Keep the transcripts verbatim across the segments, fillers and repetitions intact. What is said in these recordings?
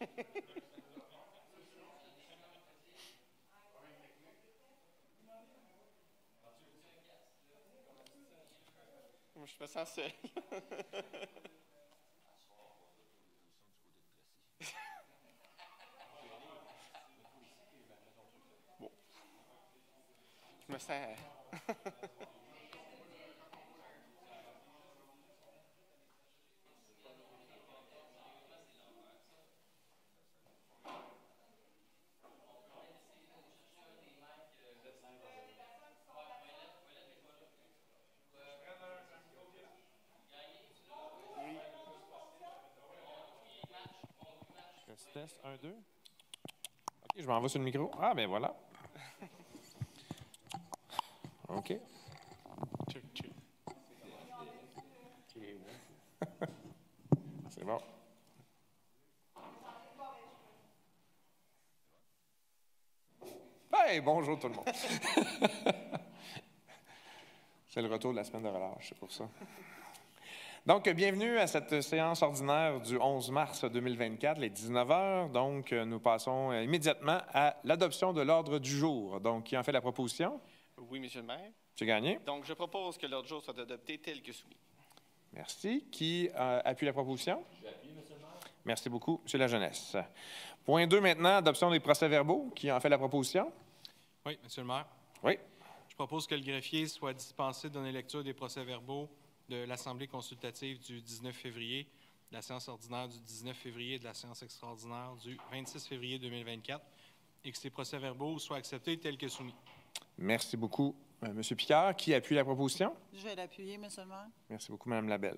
Je me sens seul. Bon. Je me sens... Test, un, deux. OK, je m'en vais sur le micro. Ah, ben voilà. OK. Check, check. C'est bon. Hey, bonjour tout le monde. C'est le retour de la semaine de relâche, c'est pour ça. Donc, bienvenue à cette séance ordinaire du onze mars deux mille vingt-quatre, les dix-neuf heures. Donc, nous passons immédiatement à l'adoption de l'ordre du jour. Donc, qui en fait la proposition? Oui, Monsieur le maire. Tu as gagné. Donc, je propose que l'ordre du jour soit adopté tel que soumis. Merci. Qui euh, appuie la proposition? J'appuie, Monsieur le maire. Merci beaucoup, Monsieur la Jeunesse. Point deux maintenant, adoption des procès-verbaux. Qui en fait la proposition? Oui, Monsieur le maire. Oui. Je propose que le greffier soit dispensé de donner lecture des procès-verbaux de l'Assemblée consultative du dix-neuf février, de la séance ordinaire du dix-neuf février et de la séance extraordinaire du vingt-six février deux mille vingt-quatre et que ces procès-verbaux soient acceptés tels que soumis. Merci beaucoup, euh, Monsieur Picard. Qui appuie la proposition? Je vais l'appuyer, Monsieur le maire. Merci beaucoup, Mme Labelle.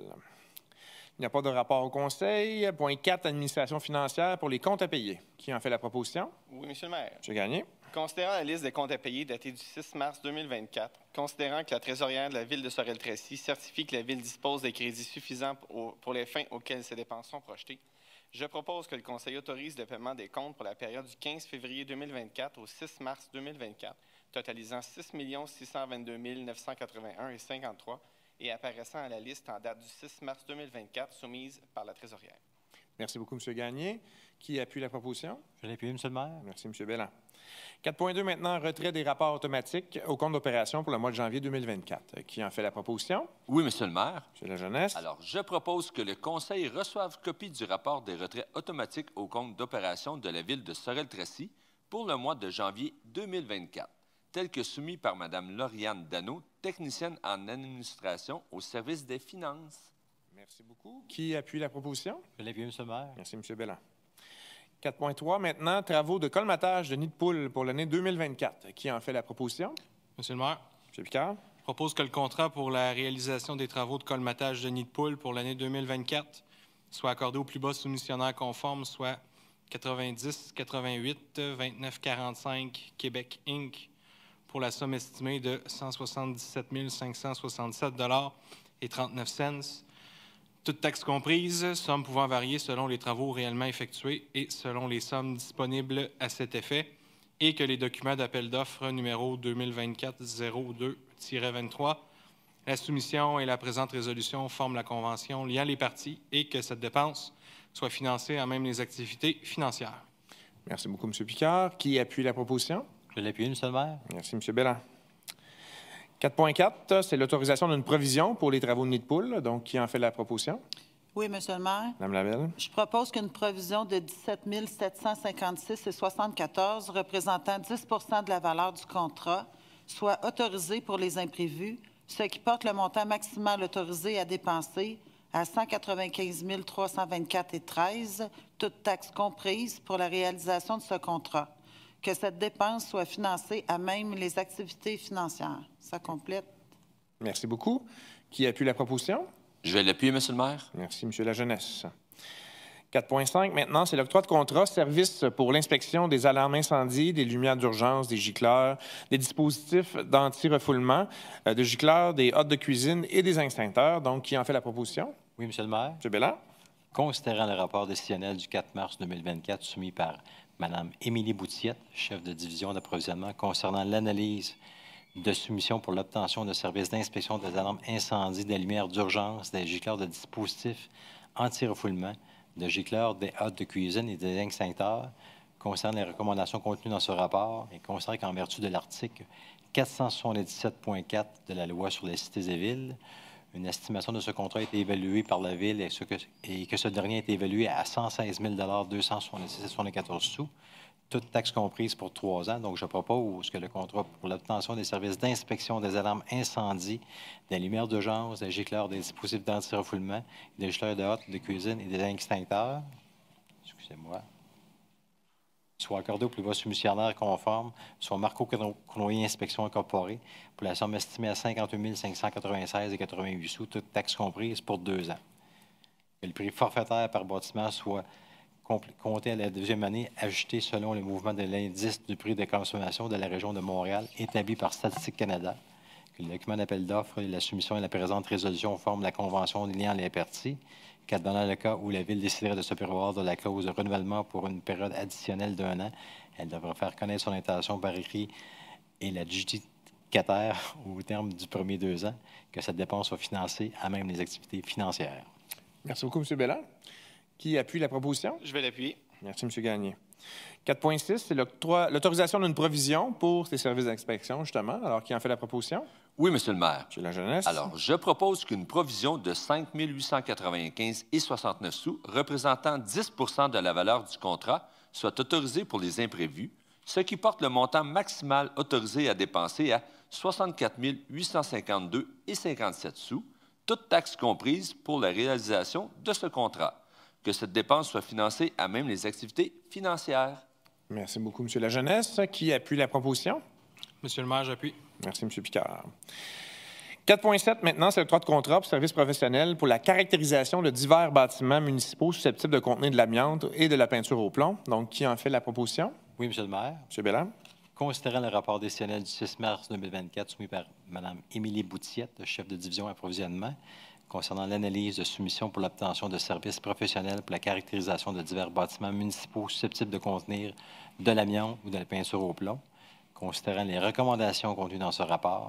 Il n'y a pas de rapport au Conseil. Point quatre, administration financière pour les comptes à payer. Qui en fait la proposition? Oui, Monsieur le maire. J'ai gagné. Considérant la liste des comptes à payer datée du six mars deux mille vingt-quatre, considérant que la trésorière de la Ville de Sorel-Tracy certifie que la Ville dispose des crédits suffisants pour, pour les fins auxquelles ces dépenses sont projetées, je propose que le Conseil autorise le paiement des comptes pour la période du quinze février deux mille vingt-quatre au six mars deux mille vingt-quatre, totalisant six millions six cent vingt-deux mille neuf cent quatre-vingt-un virgule cinquante-trois et apparaissant à la liste en date du six mars deux mille vingt-quatre soumise par la trésorière. Merci beaucoup, M. Gagné. Qui appuie la proposition? Je l'appuie, M. le maire. Merci, M. Belland. quatre point deux maintenant, retrait des rapports automatiques au compte d'opération pour le mois de janvier deux mille vingt-quatre. Qui en fait la proposition? Oui, Monsieur le maire. M. La Jeunesse. Alors, je propose que le Conseil reçoive copie du rapport des retraits automatiques au compte d'opération de la Ville de Sorel-Tracy pour le mois de janvier deux mille vingt-quatre, tel que soumis par Mme Lauriane Dano, technicienne en administration au service des finances. Merci beaucoup. Qui appuie la proposition? Je l'appuie, M. le maire. Merci, M. Belland. quatre point trois maintenant, travaux de colmatage de nids de poules pour l'année deux mille vingt-quatre. Qui en fait la proposition? Monsieur le maire. M. Picard. Je propose que le contrat pour la réalisation des travaux de colmatage de nids de poules pour l'année deux mille vingt-quatre soit accordé au plus bas soumissionnaire conforme, soit quatre-vingt-dix quatre-vingt-huit vingt-neuf quarante-cinq Québec Incorporated, pour la somme estimée de cent soixante-dix-sept mille cinq cent soixante-sept dollars et trente-neuf cents. Toutes taxes comprises, sommes pouvant varier selon les travaux réellement effectués et selon les sommes disponibles à cet effet, et que les documents d'appel d'offres numéro deux mille vingt-quatre zéro deux vingt-trois, la soumission et la présente résolution forment la convention liant les parties et que cette dépense soit financée à même les activités financières. Merci beaucoup, M. Picard. Qui appuie la proposition? Je l'appuie, M. le maire. Merci, M. Belland. quatre point quatre, c'est l'autorisation d'une provision pour les travaux de nid de poule. Donc, qui en fait la proposition? Oui, Monsieur le maire. Mme Labelle. Je propose qu'une provision de dix-sept mille sept cent cinquante-six virgule soixante-quatorze représentant dix pour cent de la valeur du contrat soit autorisée pour les imprévus, ce qui porte le montant maximal autorisé à dépenser à cent quatre-vingt-quinze mille trois cent vingt-quatre virgule treize, toutes taxes comprises, pour la réalisation de ce contrat. Que cette dépense soit financée à même les activités financières. Ça complète. Merci beaucoup. Qui appuie la proposition? Je vais l'appuyer, Monsieur le maire. Merci, M. La Jeunesse. quatre point cinq, maintenant, c'est l'octroi de contrat service pour l'inspection des alarmes incendies, des lumières d'urgence, des gicleurs, des dispositifs d'anti-refoulement, euh, de gicleurs, des hottes de cuisine et des extincteurs. Donc, qui en fait la proposition? Oui, M. le maire. M. Belland. Considérant le rapport décisionnel du quatre mars deux mille vingt-quatre soumis par Mme Émilie Boutiette, chef de division d'approvisionnement, concernant l'analyse de soumission pour l'obtention de services d'inspection des alarmes incendies, des lumières d'urgence, des gicleurs de dispositifs anti-refoulement, de gicleurs, des hôtes de cuisine et des extincteurs concernant les recommandations contenues dans ce rapport et considérant qu'en vertu de l'article quatre cent soixante-dix-sept point quatre de la Loi sur les cités et villes, une estimation de ce contrat a été évaluée par la Ville et, ce que, et que ce dernier a été évalué à cent seize mille deux cent soixante-six virgule soixante-quatorze sous, toutes taxes comprises pour trois ans. Donc, je propose que le contrat pour l'obtention des services d'inspection des alarmes incendie, des lumières d'urgence, des gicleurs, des dispositifs d'anti-refoulement, des gicleurs de hotte, de cuisine et des extincteurs, excusez-moi, soit accordé au plus bas soumissionnaire conforme, soit Marco Cournoyer Inspection Incorporée, pour la somme estimée à cinquante-huit mille cinq cent quatre-vingt-seize virgule quatre-vingt-huit sous, toutes taxes comprises pour deux ans. Que le prix forfaitaire par bâtiment soit compté à la deuxième année, ajusté selon le mouvement de l'indice du prix de consommation de la région de Montréal, établi par Statistique Canada. Que le document d'appel d'offres et la soumission et la présente résolution forment la convention liant les parties. Qu'advenant le cas où la Ville déciderait de se prévoir de la clause de renouvellement pour une période additionnelle d'un an, elle devra faire connaître son intention par écrit et l'adjudicataire au terme du premier deux ans, que cette dépense soit financée à même les activités financières. Merci beaucoup, M. Belland. Qui appuie la proposition? Je vais l'appuyer. Merci, M. Gagné. quatre point six, c'est l'autorisation d'une provision pour ces services d'inspection, justement. Alors, qui en fait la proposition? Oui, Monsieur le maire. M. La Jeunesse. Alors, je propose qu'une provision de cinq mille huit cent quatre-vingt-quinze et soixante-neuf sous, représentant dix pour cent de la valeur du contrat, soit autorisée pour les imprévus, ce qui porte le montant maximal autorisé à dépenser à soixante-quatre mille huit cent cinquante-deux et cinquante-sept sous, toutes taxes comprises pour la réalisation de ce contrat. Que cette dépense soit financée à même les activités financières. Merci beaucoup, M. La Jeunesse. Qui appuie la proposition? Monsieur le maire, j'appuie. Merci, M. Picard. quatre point sept, maintenant, c'est le droit de contrat pour services professionnels pour la caractérisation de divers bâtiments municipaux susceptibles de contenir de l'amiante et de la peinture au plomb. Donc, qui en fait la proposition? Oui, Monsieur le maire. M. Belland. Considérant le rapport décisionnel du six mars deux mille vingt-quatre soumis par Mme Émilie Boutiette, chef de division approvisionnement, concernant l'analyse de soumission pour l'obtention de services professionnels pour la caractérisation de divers bâtiments municipaux susceptibles de contenir de l'amiante ou de la peinture au plomb, considérant les recommandations contenues dans ce rapport.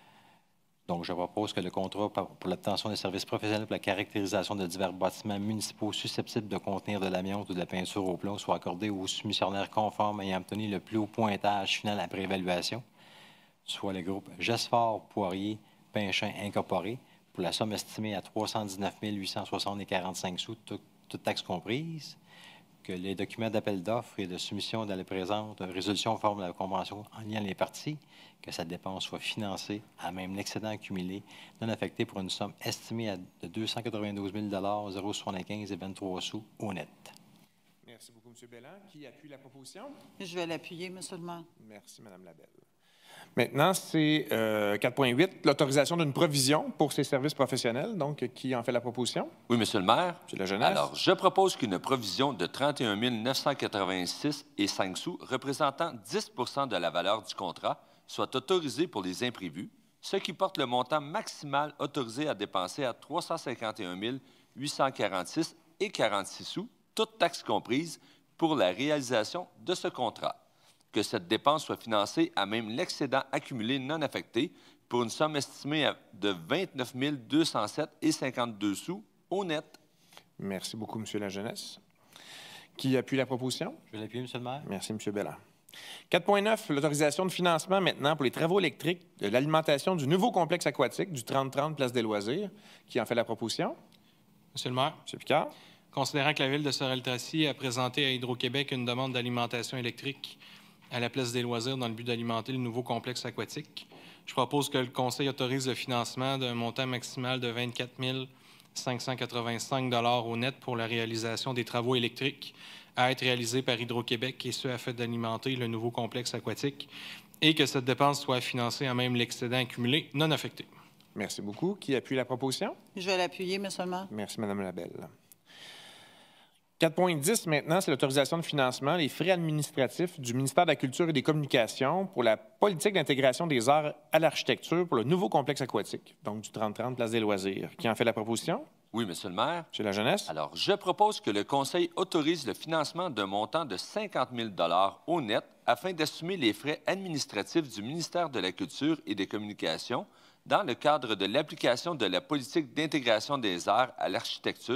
Donc, je propose que le contrat pour l'obtention de services professionnels pour la caractérisation de divers bâtiments municipaux susceptibles de contenir de l'amiante ou de la peinture au plomb soit accordé aux soumissionnaires conformes ayant obtenu le plus haut pointage final après évaluation, soit le groupe Gesfort Poirier Pinchin Incorporé, pour la somme estimée à trois cent dix-neuf mille huit cent soixante virgule quarante-cinq sous, toutes toute taxes comprises, que les documents d'appel d'offres et de soumission de la présente résolution forment la convention en lien les parties, que cette dépense soit financée à même l'excédent accumulé non affecté pour une somme estimée à de deux cent quatre-vingt-douze mille zéro virgule soixante-quinze et vingt-trois sous honnête. Merci beaucoup, M. Belland. Qui appuie la proposition? Je vais l'appuyer, M. le maire. Merci, Mme Labelle. Maintenant, c'est euh, quatre point huit, l'autorisation d'une provision pour ces services professionnels. Donc, qui en fait la proposition? Oui, Monsieur le maire. M. La Jeunesse. Alors, je propose qu'une provision de trente et un mille neuf cent quatre-vingt-six et cinq sous, représentant dix pour cent de la valeur du contrat, soit autorisée pour les imprévus, ce qui porte le montant maximal autorisé à dépenser à trois cent cinquante et un mille huit cent quarante-six et quarante-six sous, toutes taxes comprises, pour la réalisation de ce contrat. Que cette dépense soit financée à même l'excédent accumulé non affecté pour une somme estimée à de vingt-neuf mille deux cent sept et cinquante-deux sous au net. Merci beaucoup, M. La Jeunesse. Qui appuie la proposition? Je vais l'appuyer, M. le maire. Merci, M. Belland. quatre point neuf, l'autorisation de financement maintenant pour les travaux électriques de l'alimentation du nouveau complexe aquatique du trente trente Place des Loisirs. Qui en fait la proposition? Monsieur le maire. M. Picard. Considérant que la Ville de Sorel-Tracy a présenté à Hydro-Québec une demande d'alimentation électrique à la Place des Loisirs dans le but d'alimenter le nouveau complexe aquatique, je propose que le Conseil autorise le financement d'un montant maximal de vingt-quatre mille cinq cent quatre-vingt-cinq dollars au net pour la réalisation des travaux électriques à être réalisés par Hydro-Québec, et ce, afin d'alimenter le nouveau complexe aquatique, et que cette dépense soit financée à même l'excédent accumulé non affecté. Merci beaucoup. Qui appuie la proposition? Je vais l'appuyer, M. le maire. Merci, Mme Labelle. quatre point dix, maintenant, c'est l'autorisation de financement, les frais administratifs du ministère de la Culture et des Communications pour la politique d'intégration des arts à l'architecture pour le nouveau complexe aquatique, donc du trente trente Place des Loisirs. Qui en fait la proposition? Oui, Monsieur le maire. M. La Jeunesse. Alors, je propose que le Conseil autorise le financement d'un montant de cinquante mille dollars au net afin d'assumer les frais administratifs du ministère de la Culture et des Communications dans le cadre de l'application de la politique d'intégration des arts à l'architecture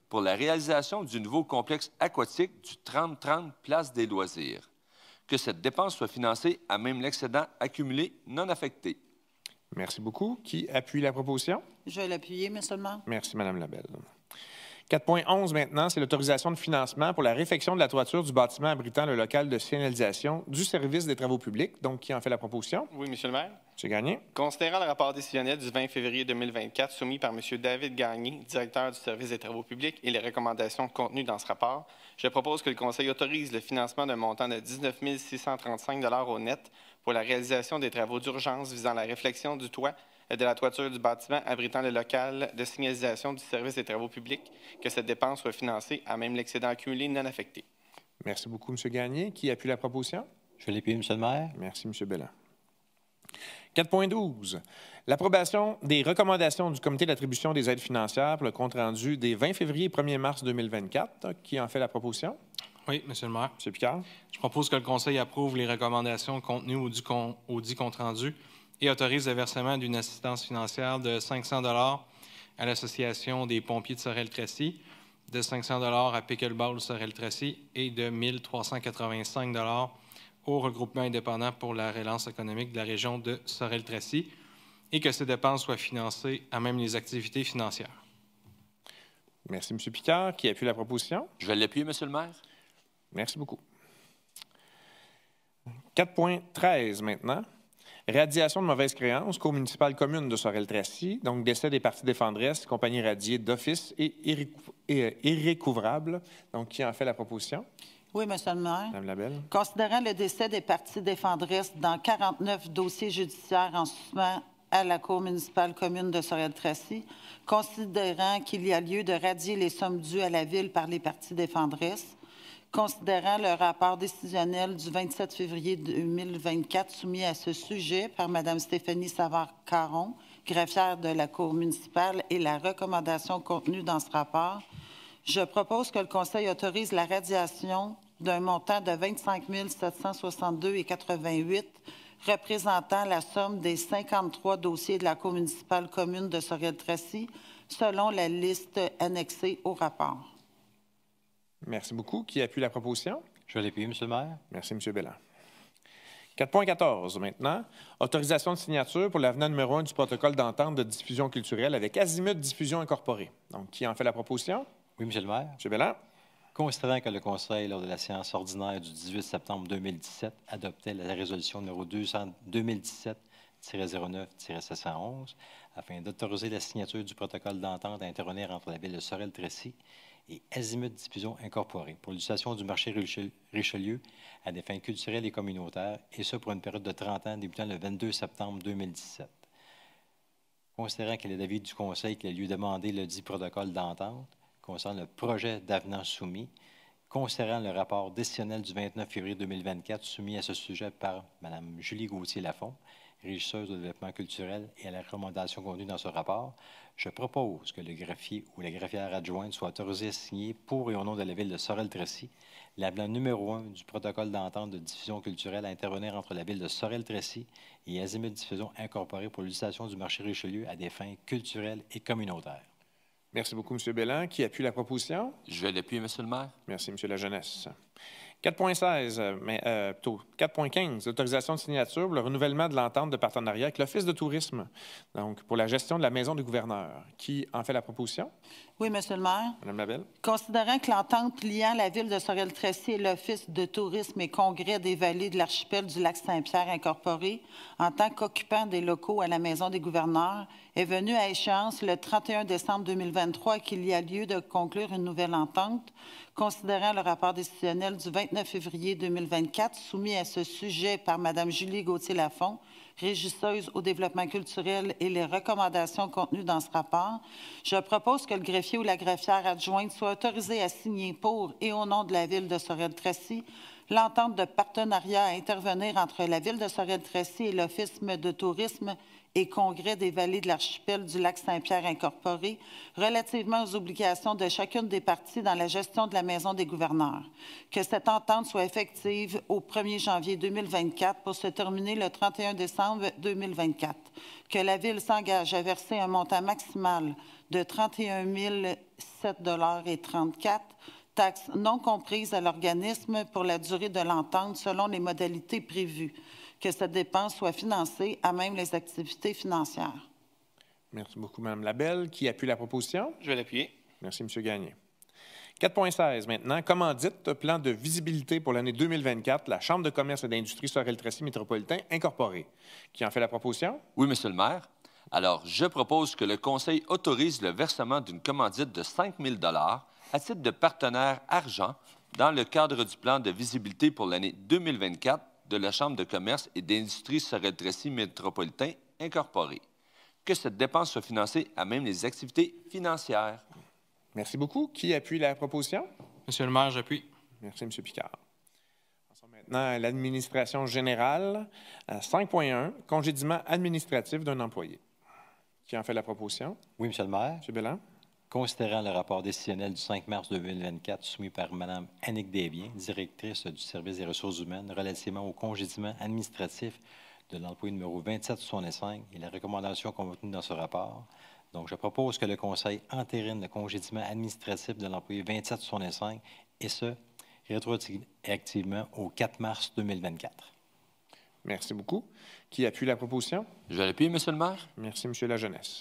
pour la réalisation du nouveau complexe aquatique du trente trente Place des Loisirs. Que cette dépense soit financée à même l'excédent accumulé non affecté. Merci beaucoup. Qui appuie la proposition? Je vais l'appuyer, M. le maire. Merci, Mme Labelle. quatre point onze maintenant, c'est l'autorisation de financement pour la réfection de la toiture du bâtiment abritant le local de signalisation du service des travaux publics. Donc, qui en fait la proposition? Oui, M. le maire. M. Gagné. Considérant le rapport décisionnel du vingt février deux mille vingt-quatre soumis par M. David Gagné, directeur du service des travaux publics, et les recommandations contenues dans ce rapport, je propose que le Conseil autorise le financement d'un montant de dix-neuf mille six cent trente-cinq dollars au net pour la réalisation des travaux d'urgence visant la réflexion du toit et de la toiture du bâtiment abritant le local de signalisation du service des travaux publics, que cette dépense soit financée à même l'excédent accumulé non affecté. Merci beaucoup, M. Gagné. Qui appuie la proposition? Je vais l'appuyer, M. le maire. Merci, M. Belland. quatre point douze. L'approbation des recommandations du Comité d'attribution des aides financières pour le compte-rendu des vingt février et premier mars deux mille vingt-quatre. Qui en fait la proposition? Oui, M. le maire. M. Picard. Je propose que le Conseil approuve les recommandations contenues au dit, con, au dit compte-rendu et autorise le versement d'une assistance financière de cinq cents dollars à l'Association des pompiers de Sorel-Tracy, de cinq cents dollars à Pickleball Sorel-Tracy et de mille trois cent quatre-vingt-cinq dollars au regroupement indépendant pour la relance économique de la région de Sorel-Tracy et que ces dépenses soient financées à même les activités financières. Merci, M. Picard. Qui appuie la proposition? Je vais l'appuyer, M. le maire. Merci beaucoup. quatre point treize maintenant. Radiation de mauvaise créance, cour municipale commune de Sorel-Tracy, donc décès des parties défendresses, compagnie radiée d'office et irrécou et, irrécouvrable. Donc, qui en fait la proposition? Oui, M. le maire. Mme Labelle. Considérant le décès des parties défendresses dans quarante-neuf dossiers judiciaires en suspens à la Cour municipale commune de Sorel-Tracy, considérant qu'il y a lieu de radier les sommes dues à la Ville par les parties défendresses, considérant le rapport décisionnel du vingt-sept février deux mille vingt-quatre soumis à ce sujet par Mme Stéphanie Savard-Caron, greffière de la Cour municipale, et la recommandation contenue dans ce rapport, je propose que le Conseil autorise la radiation d'un montant de vingt-cinq mille sept cent soixante-deux virgule quatre-vingt-huit représentant la somme des cinquante-trois dossiers de la Cour municipale commune de Sorel-Tracy selon la liste annexée au rapport. Merci beaucoup. Qui appuie la proposition? Je vais l'appuyer, M. le maire. Merci, M. Belland. quatre point quatorze maintenant. Autorisation de signature pour l'avenant numéro un du protocole d'entente de diffusion culturelle avec Azimut Diffusion Incorporée. Donc, qui en fait la proposition? Oui, M. le maire. M. Belland. Considérant que le Conseil, lors de la séance ordinaire du dix-huit septembre deux mille dix-sept, adoptait la résolution numéro deux mille dix-sept tiret zéro neuf tiret sept cent onze afin d'autoriser la signature du protocole d'entente à intervenir entre la Ville de Sorel-Tracy et Azimut Diffusion Incorporée pour l'utilisation du marché Richelieu à des fins culturelles et communautaires, et ce pour une période de trente ans débutant le vingt-deux septembre deux mille dix-sept. Considérant qu'il est d'avis du Conseil qu'il a lieu demander le dit protocole d'entente concernant le projet d'avenant soumis, considérant le rapport décisionnel du vingt-neuf février deux mille vingt-quatre soumis à ce sujet par Mme Julie Gauthier-Lafont, régisseuse du développement culturel, et à la recommandation contenue dans ce rapport, je propose que le greffier ou la greffière adjointe soit autorisé à signer pour et au nom de la Ville de Sorel-Tracy l'avenant numéro un du protocole d'entente de diffusion culturelle à intervenir entre la Ville de Sorel-Tracy et Azimut Diffusion Incorporée pour l'utilisation du marché Richelieu à des fins culturelles et communautaires. Merci beaucoup, M. Belland. Qui appuie la proposition? Je vais l'appuyer, M. le maire. Merci, M. La Jeunesse. quatre point seize, mais euh, plutôt quatre point quinze, autorisation de signature pour le renouvellement de l'entente de partenariat avec l'Office de tourisme, donc pour la gestion de la maison du gouverneur. Qui en fait la proposition? Oui, M. le maire. Mme Labelle. Considérant que l'entente liant la Ville de Sorel-Tracy et l'Office de tourisme et congrès des vallées de l'archipel du Lac-Saint-Pierre incorporé, en tant qu'occupant des locaux à la Maison des gouverneurs, est venue à échéance le trente et un décembre deux mille vingt-trois et qu'il y a lieu de conclure une nouvelle entente, considérant le rapport décisionnel du vingt-neuf février deux mille vingt-quatre soumis à ce sujet par Mme Julie Gauthier-Lafont, régisseuse au développement culturel, et les recommandations contenues dans ce rapport, je propose que le greffier ou la greffière adjointe soit autorisé à signer pour et au nom de la Ville de Sorel-Tracy l'entente de partenariat à intervenir entre la Ville de Sorel-Tracy et l'Office de tourisme et congrès des vallées de l'archipel du Lac-Saint-Pierre incorporé relativement aux obligations de chacune des parties dans la gestion de la Maison des gouverneurs. Que cette entente soit effective au premier janvier deux mille vingt-quatre pour se terminer le trente et un décembre deux mille vingt-quatre. Que la Ville s'engage à verser un montant maximal de trente et un mille sept dollars trente-quatre, taxes non comprises à l'organisme pour la durée de l'entente selon les modalités prévues. Que cette dépense soit financée à même les activités financières. Merci beaucoup, Mme Labelle. Qui appuie la proposition? Je vais l'appuyer. Merci, M. Gagné. quatre point seize maintenant. Commandite, plan de visibilité pour l'année deux mille vingt-quatre, la Chambre de commerce et d'industrie Sorel-Tracy métropolitain incorporée. Qui en fait la proposition? Oui, Monsieur le maire. Alors, je propose que le Conseil autorise le versement d'une commandite de cinq mille dollars à titre de partenaire argent dans le cadre du plan de visibilité pour l'année deux mille vingt-quatre de la Chambre de commerce et d'industrie Sorel-Tracy métropolitain incorporée. Que cette dépense soit financée à même les activités financières. Merci beaucoup. Qui appuie la proposition? Monsieur le maire, j'appuie. Merci, M. Picard. Passons maintenant à l'administration générale. cinq point un, congédiement administratif d'un employé. Qui en fait la proposition? Oui, Monsieur le maire. M. Belland. Considérant le rapport décisionnel du cinq mars deux mille vingt-quatre soumis par Mme Annick Desbiens, directrice du service des ressources humaines, relativement au congédiement administratif de l'employé numéro vingt-sept soixante-cinq et la recommandation contenue dans ce rapport. Donc, je propose que le Conseil entérine le congédiement administratif de l'employé vingt-sept soixante-cinq et ce, rétroactivement au quatre mars deux mille vingt-quatre. Merci beaucoup. Qui appuie la proposition? Je vais l'appuyer, Monsieur le maire. Merci, M. Lajeunesse.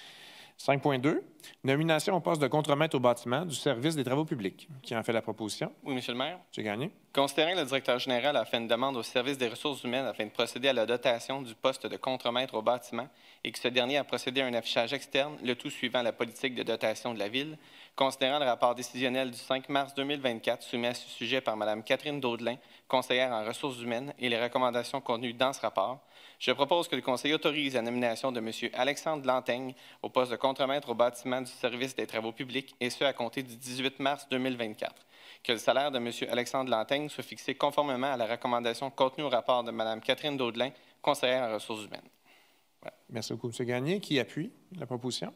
cinq point deux, nomination au poste de contremaître au bâtiment du service des travaux publics. Qui en fait la proposition? Oui, Monsieur le maire. M. Gagné. Considérant que le directeur général a fait une demande au service des ressources humaines afin de procéder à la dotation du poste de contremaître au bâtiment et que ce dernier a procédé à un affichage externe, le tout suivant la politique de dotation de la Ville, considérant le rapport décisionnel du cinq mars deux mille vingt-quatre soumis à ce sujet par Mme Catherine Daudelin, conseillère en ressources humaines, et les recommandations contenues dans ce rapport, je propose que le Conseil autorise la nomination de M. Alexandre Lantaigne au poste de contremaître au bâtiment du service des travaux publics, et ce à compter du dix-huit mars deux mille vingt-quatre. Que le salaire de M. Alexandre Lantaigne soit fixé conformément à la recommandation contenue au rapport de Mme Catherine Daudelin, conseillère en ressources humaines. Voilà. Merci beaucoup, M. Gagné. Qui appuie la proposition?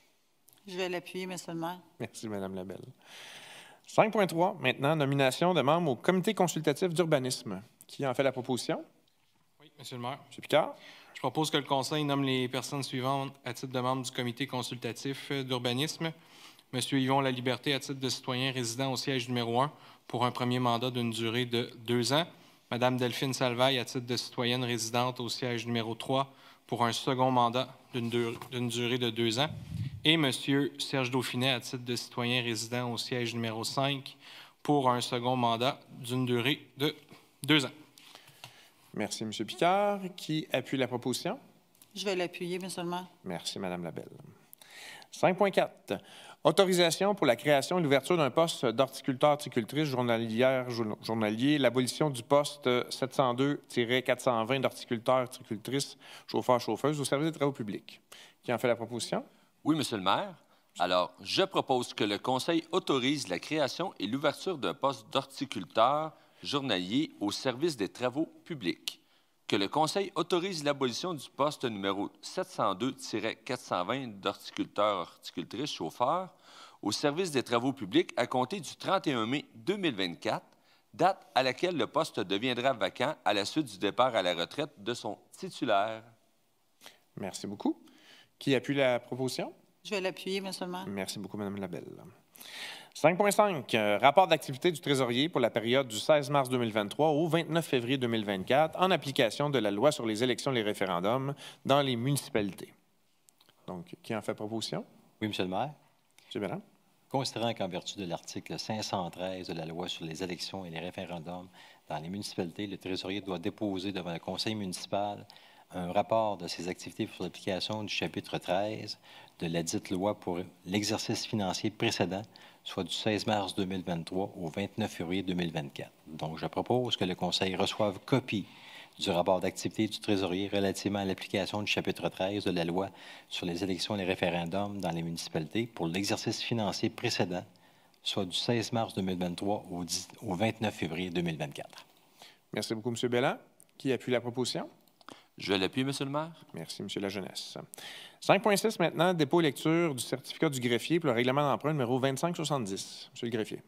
Je vais l'appuyer, Monsieur le maire. Merci, Mme Labelle. cinq point trois, maintenant, nomination de membres au comité consultatif d'urbanisme. Qui en fait la proposition? Oui, Monsieur le maire. M. Picard. Je propose que le Conseil nomme les personnes suivantes à titre de membres du comité consultatif d'urbanisme. M. Yvon Laliberté à titre de citoyen résident au siège numéro un pour un premier mandat d'une durée de deux ans. Mme Delphine Salvaille à titre de citoyenne résidente au siège numéro trois pour un second mandat d'une dur- d'une durée de deux ans. Et M. Serge Dauphinet à titre de citoyen résident au siège numéro cinq pour un second mandat d'une durée de deux ans. Merci, M. Picard. Qui appuie la proposition? Je vais l'appuyer, Monsieur le maire. Merci, Mme Labelle. cinq point quatre, autorisation pour la création et l'ouverture d'un poste d'horticulteur-horticultrice journalière jour- journalier, l'abolition du poste sept cent deux quatre cent vingt d'horticulteur-horticultrice chauffeur-chauffeuse au service des travaux publics. Qui en fait la proposition? Oui, Monsieur le maire. Alors, je propose que le Conseil autorise la création et l'ouverture d'un poste d'horticulteur journalier au service des travaux publics. Que le Conseil autorise l'abolition du poste numéro sept cent deux quatre cent vingt d'horticulteur-horticultrice chauffeur au service des travaux publics à compter du trente et un mai deux mille vingt-quatre, date à laquelle le poste deviendra vacant à la suite du départ à la retraite de son titulaire. Merci beaucoup. Qui appuie la proposition? Je vais l'appuyer, Monsieur le maire. Merci beaucoup, Mme Labelle. cinq point cinq, euh, rapport d'activité du trésorier pour la période du seize mars deux mille vingt-trois au vingt-neuf février deux mille vingt-quatre en application de la loi sur les élections et les référendums dans les municipalités. Donc, qui en fait proposition? Oui, Monsieur le maire. M. Belland. Considérant qu'en vertu de l'article cinq cent treize de la loi sur les élections et les référendums dans les municipalités, le trésorier doit déposer devant le conseil municipal un rapport de ses activités pour l'application du chapitre treize de la dite loi pour l'exercice financier précédent, soit du seize mars deux mille vingt-trois au vingt-neuf février deux mille vingt-quatre. Donc, je propose que le Conseil reçoive copie du rapport d'activité du trésorier relativement à l'application du chapitre treize de la loi sur les élections et les référendums dans les municipalités pour l'exercice financier précédent soit du seize mars deux mille vingt-trois au, dix au vingt-neuf février deux mille vingt-quatre. Merci beaucoup, M. Belland. Qui appuie la proposition? Je l'appuie, M. le maire. Merci, M. Lajeunesse. cinq point six maintenant, dépôt et lecture du certificat du greffier pour le règlement d'emprunt numéro vingt-cinq soixante-dix. M. le greffier.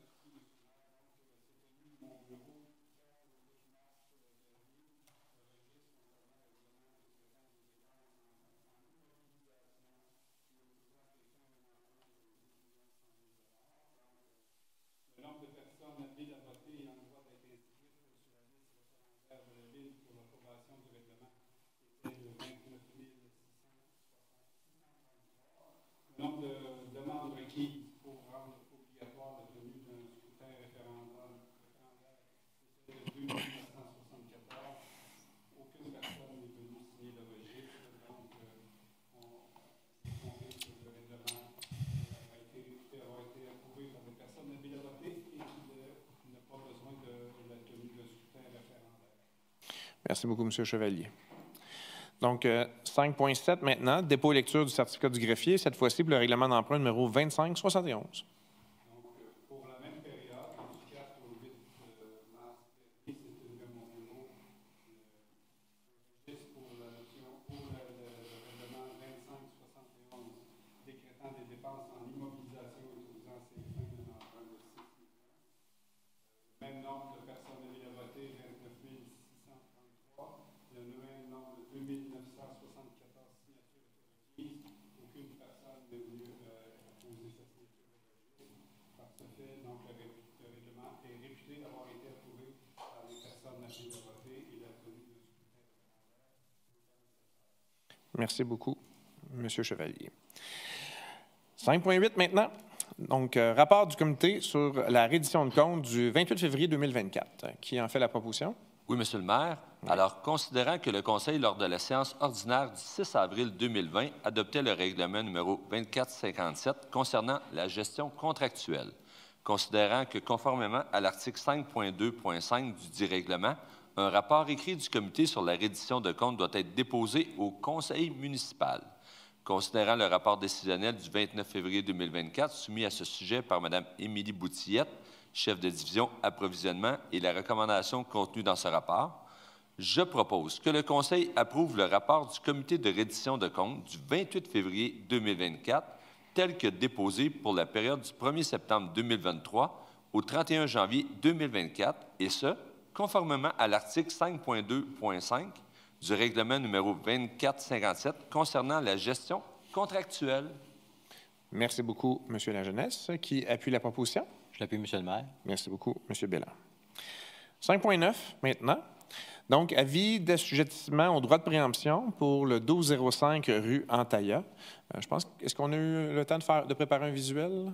Le nombre de demandes requises pour rendre obligatoire la tenue d'un scrutin référendaire était de deux mille neuf cent soixante-quatorze. Aucune personne n'est venue signer le registre, donc euh, on s'est compté que le règlement a été réputé avoir été approuvé par des personnes habilitées et qui n'a pas besoin de la tenue de scrutin référendaire. Merci beaucoup, M. Chevalier. Donc, euh, cinq point sept maintenant, dépôt et lecture du certificat du greffier, cette fois-ci pour le règlement d'emprunt numéro vingt-cinq soixante et onze. Donc, euh, pour la même période, du quatre au huit mars dernier, c'est tenu à mon bureau le registre pour la notion pour le, le, le règlement vingt-cinq soixante et onze, décrétant des dépenses en immobilisation utilisant ces fins d'un emprunt de six mille francs. Le même nombre de personnes émises à voter, vingt-neuf mille six cent trente-trois. Le même nombre de deux mille neuf cent soixante-quatorze signatures étaient requises. Aucune personne n'est venue euh, apposer sa signature au registre. Par ce fait, donc, le, ré le règlement est réputé avoir été approuvé par les personnes appelées à voter et la tenue de scrutin référendaire. Merci beaucoup, M. Chevalier. cinq point huit maintenant. Donc, euh, rapport du comité sur la reddition de comptes du vingt-huit février deux mille vingt-quatre. Qui en fait la proposition? Oui, Monsieur le maire. Oui. Alors, considérant que le Conseil, lors de la séance ordinaire du six avril deux mille vingt, adoptait le règlement numéro vingt-quatre cinquante-sept concernant la gestion contractuelle, considérant que, conformément à l'article cinq point deux point cinq du dit règlement, un rapport écrit du comité sur la reddition de comptes doit être déposé au Conseil municipal. Considérant le rapport décisionnel du vingt-neuf février deux mille vingt-quatre soumis à ce sujet par Mme Émilie Boutillette, chef de division approvisionnement, et la recommandation contenue dans ce rapport, je propose que le Conseil approuve le rapport du comité de reddition de comptes du vingt-huit février deux mille vingt-quatre tel que déposé pour la période du premier septembre deux mille vingt-trois au trente et un janvier deux mille vingt-quatre, et ce, conformément à l'article cinq point deux point cinq du règlement numéro vingt-quatre cinquante-sept concernant la gestion contractuelle. Merci beaucoup, M. Lajeunesse. Qui appuie la proposition? Je l'appuie, M. le maire. Merci beaucoup, M. Belland. cinq point neuf maintenant. Donc, avis d'assujettissement au droit de préemption pour le douze zéro cinq rue Antaya. Euh, je pense, est-ce qu'on a eu le temps de, faire, de préparer un visuel?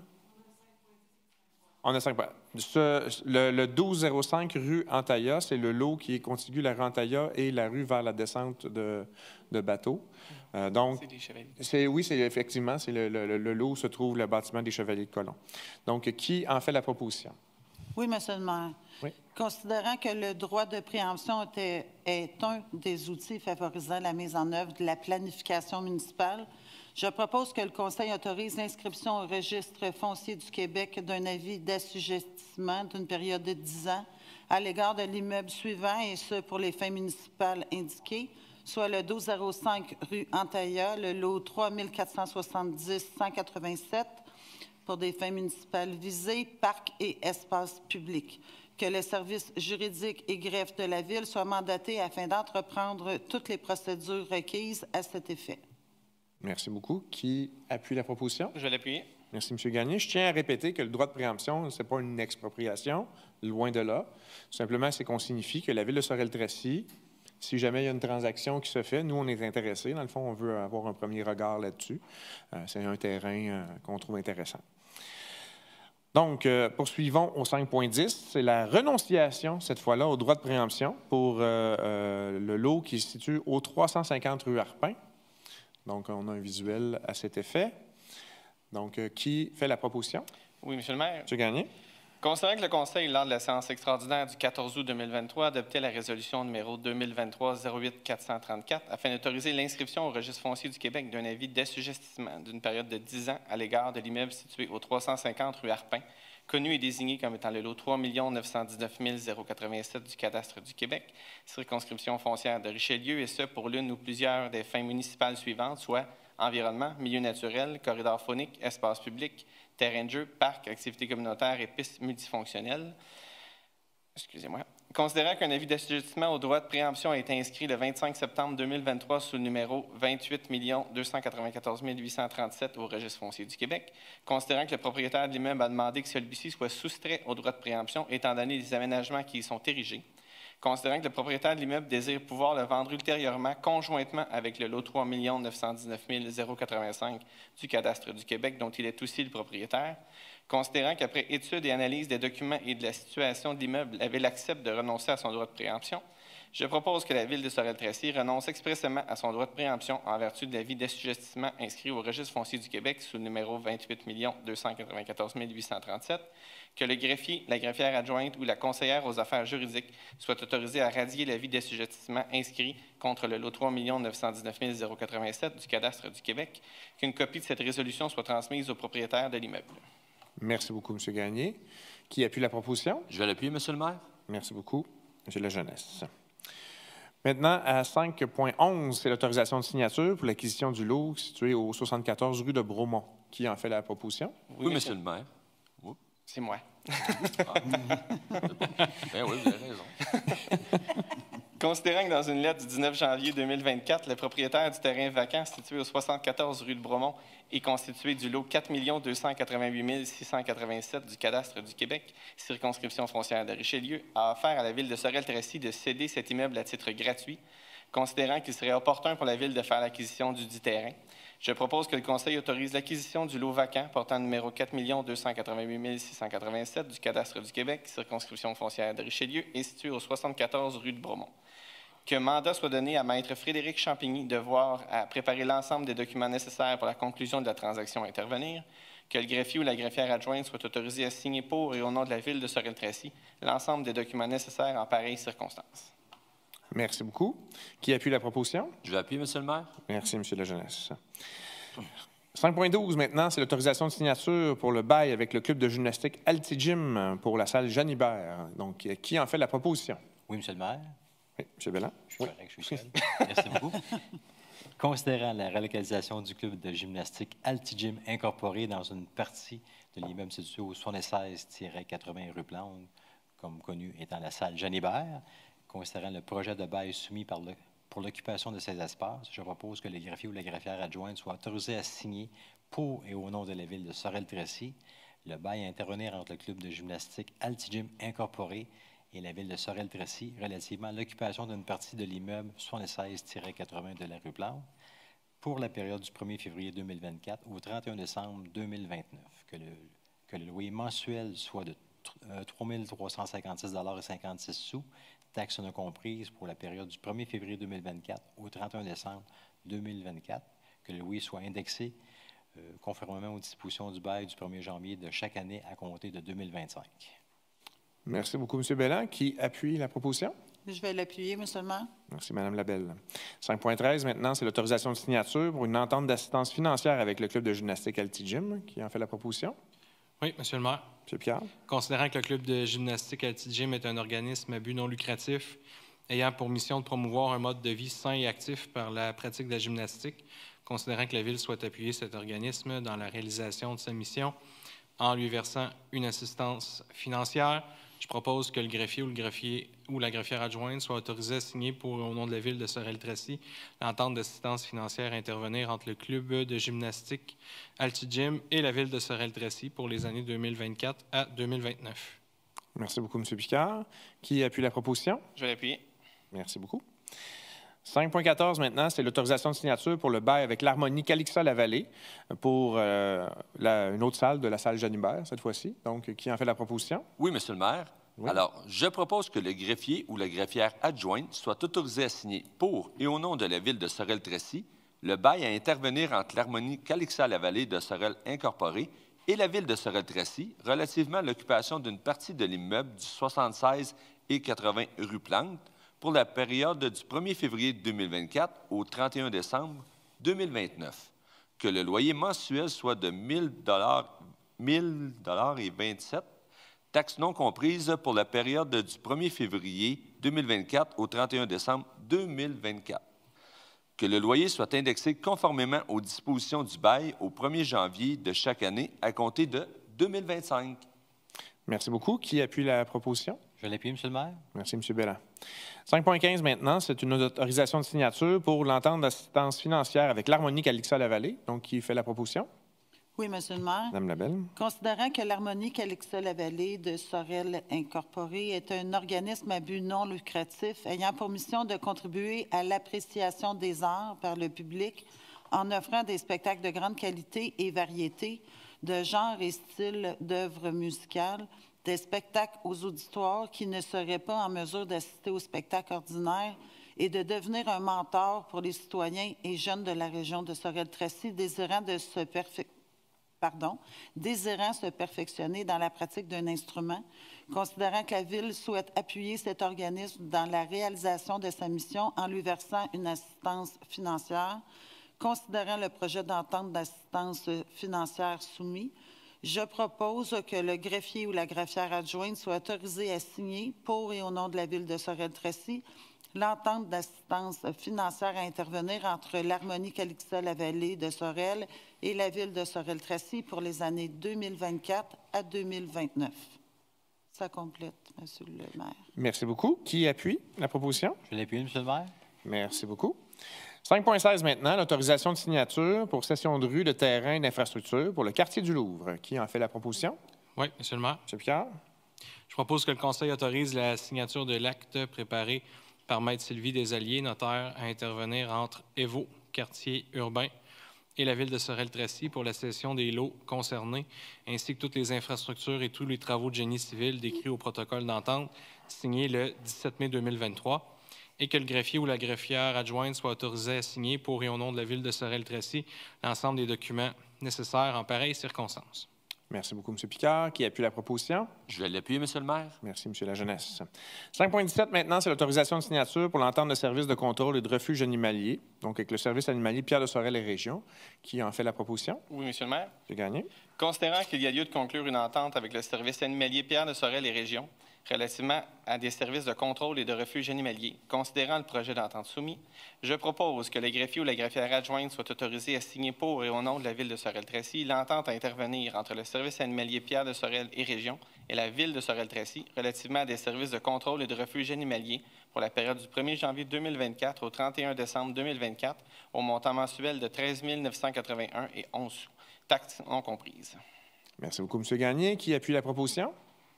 On a cinq points. Ce, le, le douze zéro cinq rue Antaya, c'est le lot qui est contigu la rue Antaya et la rue vers la descente de, de bateaux. Euh, donc, c'est des chevaliers. C'est, oui, c'est effectivement, c'est le, le, le lot où se trouve le bâtiment des Chevaliers de Colomb. Donc, qui en fait la proposition? Oui, M. le maire. Oui. Considérant que le droit de préemption était, est un des outils favorisant la mise en œuvre de la planification municipale, je propose que le Conseil autorise l'inscription au registre foncier du Québec d'un avis d'assujettissement d'une période de dix ans à l'égard de l'immeuble suivant, et ce pour les fins municipales indiquées, soit le douze zéro cinq rue Antaya, le lot trois mille quatre cent soixante-dix cent quatre-vingt-sept, pour des fins municipales visées, parcs et espaces publics. Que les services juridiques et greffes de la Ville soient mandatés afin d'entreprendre toutes les procédures requises à cet effet. Merci beaucoup. Qui appuie la proposition? Je vais l'appuyer. Merci, M. Gagné. Je tiens à répéter que le droit de préemption, ce n'est pas une expropriation, loin de là. Tout simplement, c'est qu'on signifie que la Ville de Sorel-Tracy, si jamais il y a une transaction qui se fait, nous, on est intéressés. Dans le fond, on veut avoir un premier regard là-dessus. Euh, c'est un terrain euh, qu'on trouve intéressant. Donc, euh, poursuivons au cinq point dix. C'est la renonciation, cette fois-là, au droit de préemption pour euh, euh, le lot qui se situe au trois cent cinquante rue Harpin. Donc, on a un visuel à cet effet. Donc, euh, qui fait la proposition? Oui, M. le maire. M. Gagné. Considérant que le Conseil, lors de la séance extraordinaire du quatorze août deux mille vingt-trois, adoptait la résolution numéro deux mille vingt-trois zéro huit quatre cent trente-quatre afin d'autoriser l'inscription au Registre foncier du Québec d'un avis d'assujettissement d'une période de dix ans à l'égard de l'immeuble situé au trois cent cinquante rue Harpin, connu et désigné comme étant le lot trois millions neuf cent dix-neuf mille quatre-vingt-sept du cadastre du Québec, circonscription foncière de Richelieu, et ce pour l'une ou plusieurs des fins municipales suivantes, soit environnement, milieu naturel, corridor faunique, espace public, terrain de jeu, parc, activités communautaires et pistes multifonctionnelles. Excusez-moi. Considérant qu'un avis d'assujettissement au droit de préemption a été inscrit le vingt-cinq septembre deux mille vingt-trois sous le numéro vingt-huit millions deux cent quatre-vingt-quatorze mille huit cent trente-sept au Registre foncier du Québec, considérant que le propriétaire de l'immeuble a demandé que celui-ci soit soustrait au droit de préemption étant donné les aménagements qui y sont érigés, considérant que le propriétaire de l'immeuble désire pouvoir le vendre ultérieurement conjointement avec le lot trois millions neuf cent dix-neuf mille quatre-vingt-cinq du cadastre du Québec dont il est aussi le propriétaire, considérant qu'après étude et analyse des documents et de la situation de l'immeuble, la Ville accepte de renoncer à son droit de préemption, je propose que la Ville de Sorel-Tracy renonce expressément à son droit de préemption en vertu de l'avis d'assujettissement inscrit au Registre foncier du Québec sous le numéro vingt-huit millions deux cent quatre-vingt-quatorze mille huit cent trente-sept, que le greffier, la greffière adjointe ou la conseillère aux affaires juridiques soient autorisés à radier l'avis d'assujettissement inscrit contre le lot trois millions neuf cent dix-neuf mille quatre-vingt-sept du cadastre du Québec, qu'une copie de cette résolution soit transmise au propriétaire de l'immeuble. Merci beaucoup, M. Gagné. Qui appuie la proposition? Je vais l'appuyer, Monsieur le maire. Merci beaucoup, M. La Jeunesse. Maintenant, à cinq point onze, c'est l'autorisation de signature pour l'acquisition du lot situé au soixante-quatorze rue de Bromont. Qui en fait la proposition? Oui, oui Monsieur le maire. Oups. C'est moi. Ah. Ben oui, vous avez raison. Considérant que dans une lettre du dix-neuf janvier deux mille vingt-quatre, le propriétaire du terrain vacant situé au soixante-quatorze rue de Bromont est constitué du lot quatre millions deux cent quatre-vingt-huit mille six cent quatre-vingt-sept du cadastre du Québec, circonscription foncière de Richelieu, a offert à la Ville de Sorel-Tracy de céder cet immeuble à titre gratuit, considérant qu'il serait opportun pour la Ville de faire l'acquisition du dit terrain. Je propose que le Conseil autorise l'acquisition du lot vacant portant numéro quatre millions deux cent quatre-vingt-huit mille six cent quatre-vingt-sept du cadastre du Québec, circonscription foncière de Richelieu et situé au soixante-quatorze rue de Bromont. Que mandat soit donné à Maître Frédéric Champigny de voir à préparer l'ensemble des documents nécessaires pour la conclusion de la transaction à intervenir, que le greffier ou la greffière adjointe soit autorisé à signer pour et au nom de la Ville de Sorel-Tracy l'ensemble des documents nécessaires en pareilles circonstances. Merci beaucoup. Qui appuie la proposition? Je vais appuyer, Monsieur le maire. Merci, M. La Jeunesse. cinq point douze, maintenant, c'est l'autorisation de signature pour le bail avec le club de gymnastique Altigym pour la salle Jeanne Hibert. Donc, qui en fait la proposition? Oui, Monsieur le maire. Oui, M. Bellin. Je suis correct, je suis seul. Merci beaucoup. Considérant la relocalisation du club de gymnastique Altigym incorporé dans une partie de l'immeuble situé au soixante-seize quatre-vingts rue Plante, comme connu étant la salle Jeanne Hibert, considérant le projet de bail soumis par le, pour l'occupation de ces espaces, je propose que le greffier ou la greffière adjointe soit autorisé à signer pour et au nom de la Ville de Sorel-Tracy le bail à intervenir entre le club de gymnastique Altigym incorporé et la Ville de Sorel-Tracy relativement à l'occupation d'une partie de l'immeuble soixante-seize quatre-vingts de la rue Plante pour la période du premier février deux mille vingt-quatre au trente et un décembre deux mille vingt-neuf, que le, que le loyer mensuel soit de trois mille trois cent cinquante-six dollars cinquante-six, taxes non comprises pour la période du premier février deux mille vingt-quatre au trente et un décembre deux mille vingt-quatre, que le loyer soit indexé euh, conformément aux dispositions du bail du premier janvier de chaque année à compter de deux mille vingt-cinq. Merci beaucoup, M. Belland. Qui appuie la proposition? Je vais l'appuyer, M. le maire. Merci, Mme Labelle. cinq point treize, maintenant, c'est l'autorisation de signature pour une entente d'assistance financière avec le club de gymnastique Altigym. Qui en fait la proposition? Oui, Monsieur le maire. M. Pierre. Considérant que le club de gymnastique Altigym est un organisme à but non lucratif ayant pour mission de promouvoir un mode de vie sain et actif par la pratique de la gymnastique, considérant que la Ville souhaite appuyer cet organisme dans la réalisation de sa mission en lui versant une assistance financière, je propose que le greffier ou le greffier ou la greffière adjointe soit autorisé à signer pour au nom de la Ville de Sorel-Tracy l'entente d'assistance financière à intervenir entre le club de gymnastique Altigym et la Ville de Sorel-Tracy pour les années deux mille vingt-quatre à deux mille vingt-neuf. Merci beaucoup, M. Picard. Qui appuie la proposition? Je vais l'appuyer. Merci beaucoup. cinq point quatorze, maintenant, c'est l'autorisation de signature pour le bail avec l'Harmonie Calixa-la-Vallée pour euh, la, une autre salle de la salle Jeanne Hibert, cette fois-ci. Donc, qui en fait la proposition? Oui, Monsieur le maire. Oui. Alors, je propose que le greffier ou la greffière adjointe soit autorisé à signer pour et au nom de la Ville de Sorel-Tracy le bail à intervenir entre l'Harmonie Calixa-la-Vallée de Sorel incorporée et la Ville de Sorel-Tracy relativement à l'occupation d'une partie de l'immeuble du soixante-seize et quatre-vingts rue Plante pour la période du premier février deux mille vingt-quatre au trente et un décembre deux mille vingt-neuf, que le loyer mensuel soit de mille dollars et vingt-sept, taxes non comprises pour la période du premier février deux mille vingt-quatre au trente et un décembre deux mille vingt-quatre. Que le loyer soit indexé conformément aux dispositions du bail au premier janvier de chaque année à compter de deux mille vingt-cinq. Merci beaucoup. Qui appuie la proposition? Je l'appuie, M. le maire. Merci, M. Belland. cinq point quinze maintenant, c'est une autorisation de signature pour l'entente d'assistance financière avec l'Harmonie Calixa-Lavallée. Donc, qui fait la proposition? Oui, Monsieur le maire. Madame Labelle. Considérant que l'Harmonie Calixa-Lavallée de Sorel Incorporée est un organisme à but non lucratif ayant pour mission de contribuer à l'appréciation des arts par le public en offrant des spectacles de grande qualité et variété, de genre et style d'œuvres musicales, des spectacles aux auditoires qui ne seraient pas en mesure d'assister aux spectacles ordinaires et de devenir un mentor pour les citoyens et jeunes de la région de Sorel-Tracy désirant de se perfectionner. Pardon, désirant se perfectionner dans la pratique d'un instrument, considérant que la Ville souhaite appuyer cet organisme dans la réalisation de sa mission en lui versant une assistance financière, considérant le projet d'entente d'assistance financière soumis, je propose que le greffier ou la greffière adjointe soit autorisé à signer, pour et au nom de la Ville de Sorel-Tracy, l'entente d'assistance financière à intervenir entre l'Harmonie Calixa-Lavallée de Sorel et la Ville de Sorel-Tracy pour les années deux mille vingt-quatre à deux mille vingt-neuf. Ça complète, Monsieur le maire. Merci beaucoup. Qui appuie la proposition? Je l'appuie, M. le maire. Merci beaucoup. cinq point seize maintenant, l'autorisation de signature pour cession de rue, de terrain et d'infrastructure pour le quartier du Louvre. Qui en fait la proposition? Oui, M. le maire. M. Pierre. Je propose que le Conseil autorise la signature de l'acte préparé par Maître Sylvie Desalliers, notaire, à intervenir entre Evo, quartier urbain, et la Ville de Sorel-Tracy pour la cession des lots concernés, ainsi que toutes les infrastructures et tous les travaux de génie civil décrits au protocole d'entente signé le dix-sept mai deux mille vingt-trois, et que le greffier ou la greffière adjointe soit autorisé à signer pour et au nom de la Ville de Sorel-Tracy l'ensemble des documents nécessaires en pareilles circonstances. Merci beaucoup, M. Picard. Qui appuie la proposition? Je vais l'appuyer, M. le maire. Merci, M. la Jeunesse. cinq point dix-sept maintenant, c'est l'autorisation de signature pour l'entente de service de contrôle et de refuge animalier, donc avec le service animalier Pierre de Sorel et Région. Qui en fait la proposition? Oui, Monsieur le maire. J'ai gagné. Considérant qu'il y a lieu de conclure une entente avec le service animalier Pierre de Sorel et Région relativement à des services de contrôle et de refuge animalier, considérant le projet d'entente soumis, je propose que le greffier ou la greffière adjointe soit autorisé à signer pour et au nom de la Ville de Sorel-Tracy l'entente à intervenir entre le service animalier Pierre de Sorel et Région et la Ville de Sorel-Tracy relativement à des services de contrôle et de refuge animalier pour la période du premier janvier deux mille vingt-quatre au trente et un décembre deux mille vingt-quatre au montant mensuel de treize mille neuf cent quatre-vingt-un et onze sous, taxes non comprises. Merci beaucoup, M. Gagné. Qui appuie la proposition?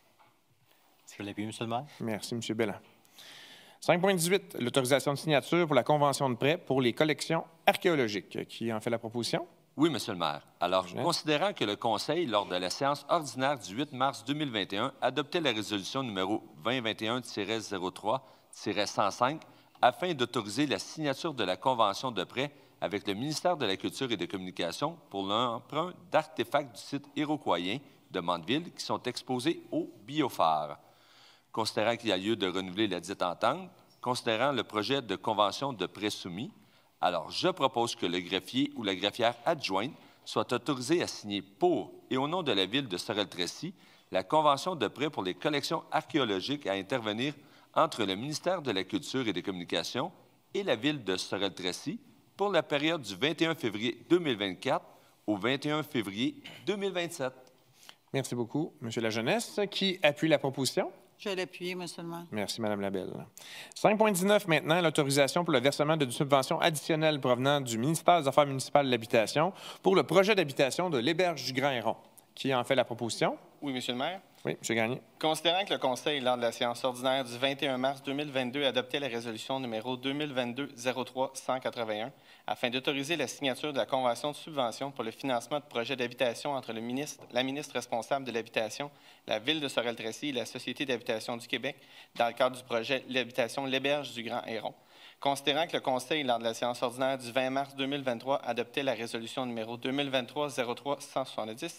Je l'appuie, M. le maire. Merci, M. Belland. cinq point dix-huit, l'autorisation de signature pour la convention de prêt pour les collections archéologiques. Qui en fait la proposition? Oui, Monsieur le maire. Alors, Jeanette. considérant que le Conseil, lors de la séance ordinaire du huit mars deux mille vingt et un, adoptait la résolution numéro vingt vingt et un zéro trois cent cinq afin d'autoriser la signature de la convention de prêt avec le ministère de la Culture et des Communications pour l'emprunt d'artefacts du site iroquoien de Mandeville qui sont exposés au biophare. Considérant qu'il y a lieu de renouveler la dite entente, considérant le projet de convention de prêt soumis, alors je propose que le greffier ou la greffière adjointe soit autorisé à signer pour et au nom de la Ville de Sorel-Tracy la convention de prêt pour les collections archéologiques à intervenir entre le ministère de la Culture et des Communications et la Ville de Sorel-Tracy pour la période du vingt et un février deux mille vingt-quatre au vingt et un février deux mille vingt-sept. Merci beaucoup, M. la Jeunesse. Qui appuie la proposition? Je vais l'appuyer, Monsieur le maire. Merci, Mme Labelle. cinq point dix-neuf maintenant, l'autorisation pour le versement d'une subvention additionnelle provenant du ministère des Affaires municipales de l'Habitation pour le projet d'habitation de l'Héberge du Grand-Héron. Qui en fait la proposition? Oui, Monsieur le maire. Oui, M. Gagné. Considérant que le Conseil, lors de la séance ordinaire du vingt et un mars deux mille vingt-deux, adoptait la résolution numéro deux mille vingt-deux zéro trois cent quatre-vingt-un afin d'autoriser la signature de la convention de subvention pour le financement de projets d'habitation entre le ministre, la ministre responsable de l'habitation, la Ville de Sorel-Tracy et la Société d'habitation du Québec dans le cadre du projet L'habitation l'Héberge du Grand-Héron. Considérant que le Conseil, lors de la séance ordinaire du vingt mars deux mille vingt-trois, adoptait la résolution numéro deux mille vingt-trois zéro trois cent soixante-dix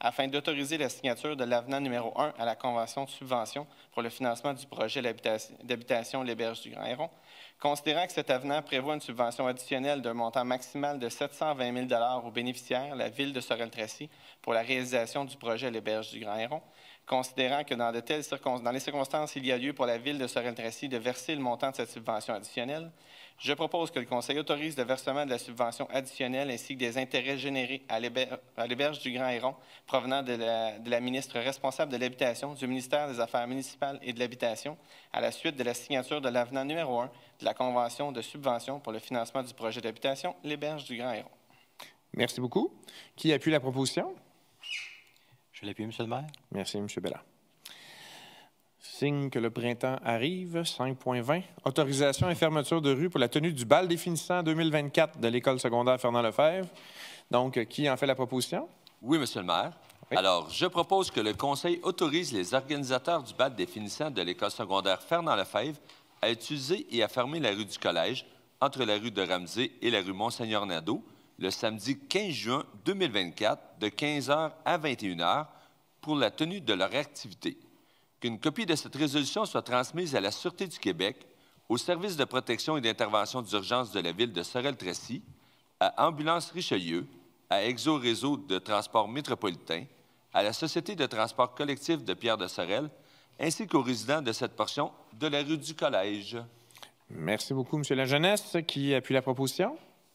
afin d'autoriser la signature de l'avenant numéro un à la convention de subvention pour le financement du projet d'habitation l'Héberge du Grand Héron. Considérant que cet avenant prévoit une subvention additionnelle d'un montant maximal de sept cent vingt mille dollars aux bénéficiaires, la Ville de Sorel-Tracy, pour la réalisation du projet l'Héberge du Grand Héron. Considérant que dans, de telles circonstances, dans les circonstances, il y a lieu pour la Ville de Sorel-Tracy de verser le montant de cette subvention additionnelle, je propose que le Conseil autorise le versement de la subvention additionnelle ainsi que des intérêts générés à l'Héberge du Grand Héron provenant de la, de la ministre responsable de l'Habitation, du ministère des Affaires municipales et de l'Habitation, à la suite de la signature de l'avenant numéro un de la Convention de subvention pour le financement du projet d'habitation l'Héberge du Grand Héron. Merci beaucoup. Qui appuie la proposition? Je l'appuie, M. le maire. Merci, M. Bellard. Signe que le printemps arrive. cinq point vingt. Autorisation et fermeture de rue pour la tenue du bal des finissants deux mille vingt-quatre de l'École secondaire Fernand-Lefebvre. Donc, qui en fait la proposition? Oui, M. le maire. Oui. Alors, je propose que le Conseil autorise les organisateurs du bal des finissants de l'École secondaire Fernand-Lefebvre à utiliser et à fermer la rue du Collège entre la rue de Ramsey et la rue Monseigneur-Nadeau le samedi quinze juin deux mille vingt-quatre de quinze heures à vingt et une heures pour la tenue de leur activité. Qu'une copie de cette résolution soit transmise à la Sûreté du Québec, au Service de protection et d'intervention d'urgence de la Ville de Sorel-Tracy, à Ambulance Richelieu, à Exo Réseau de transport métropolitain, à la Société de transport collectif de Pierre de Sorel, ainsi qu'aux résidents de cette portion de la rue du Collège. Merci beaucoup, M. Lajeunesse. Qui appuie la proposition?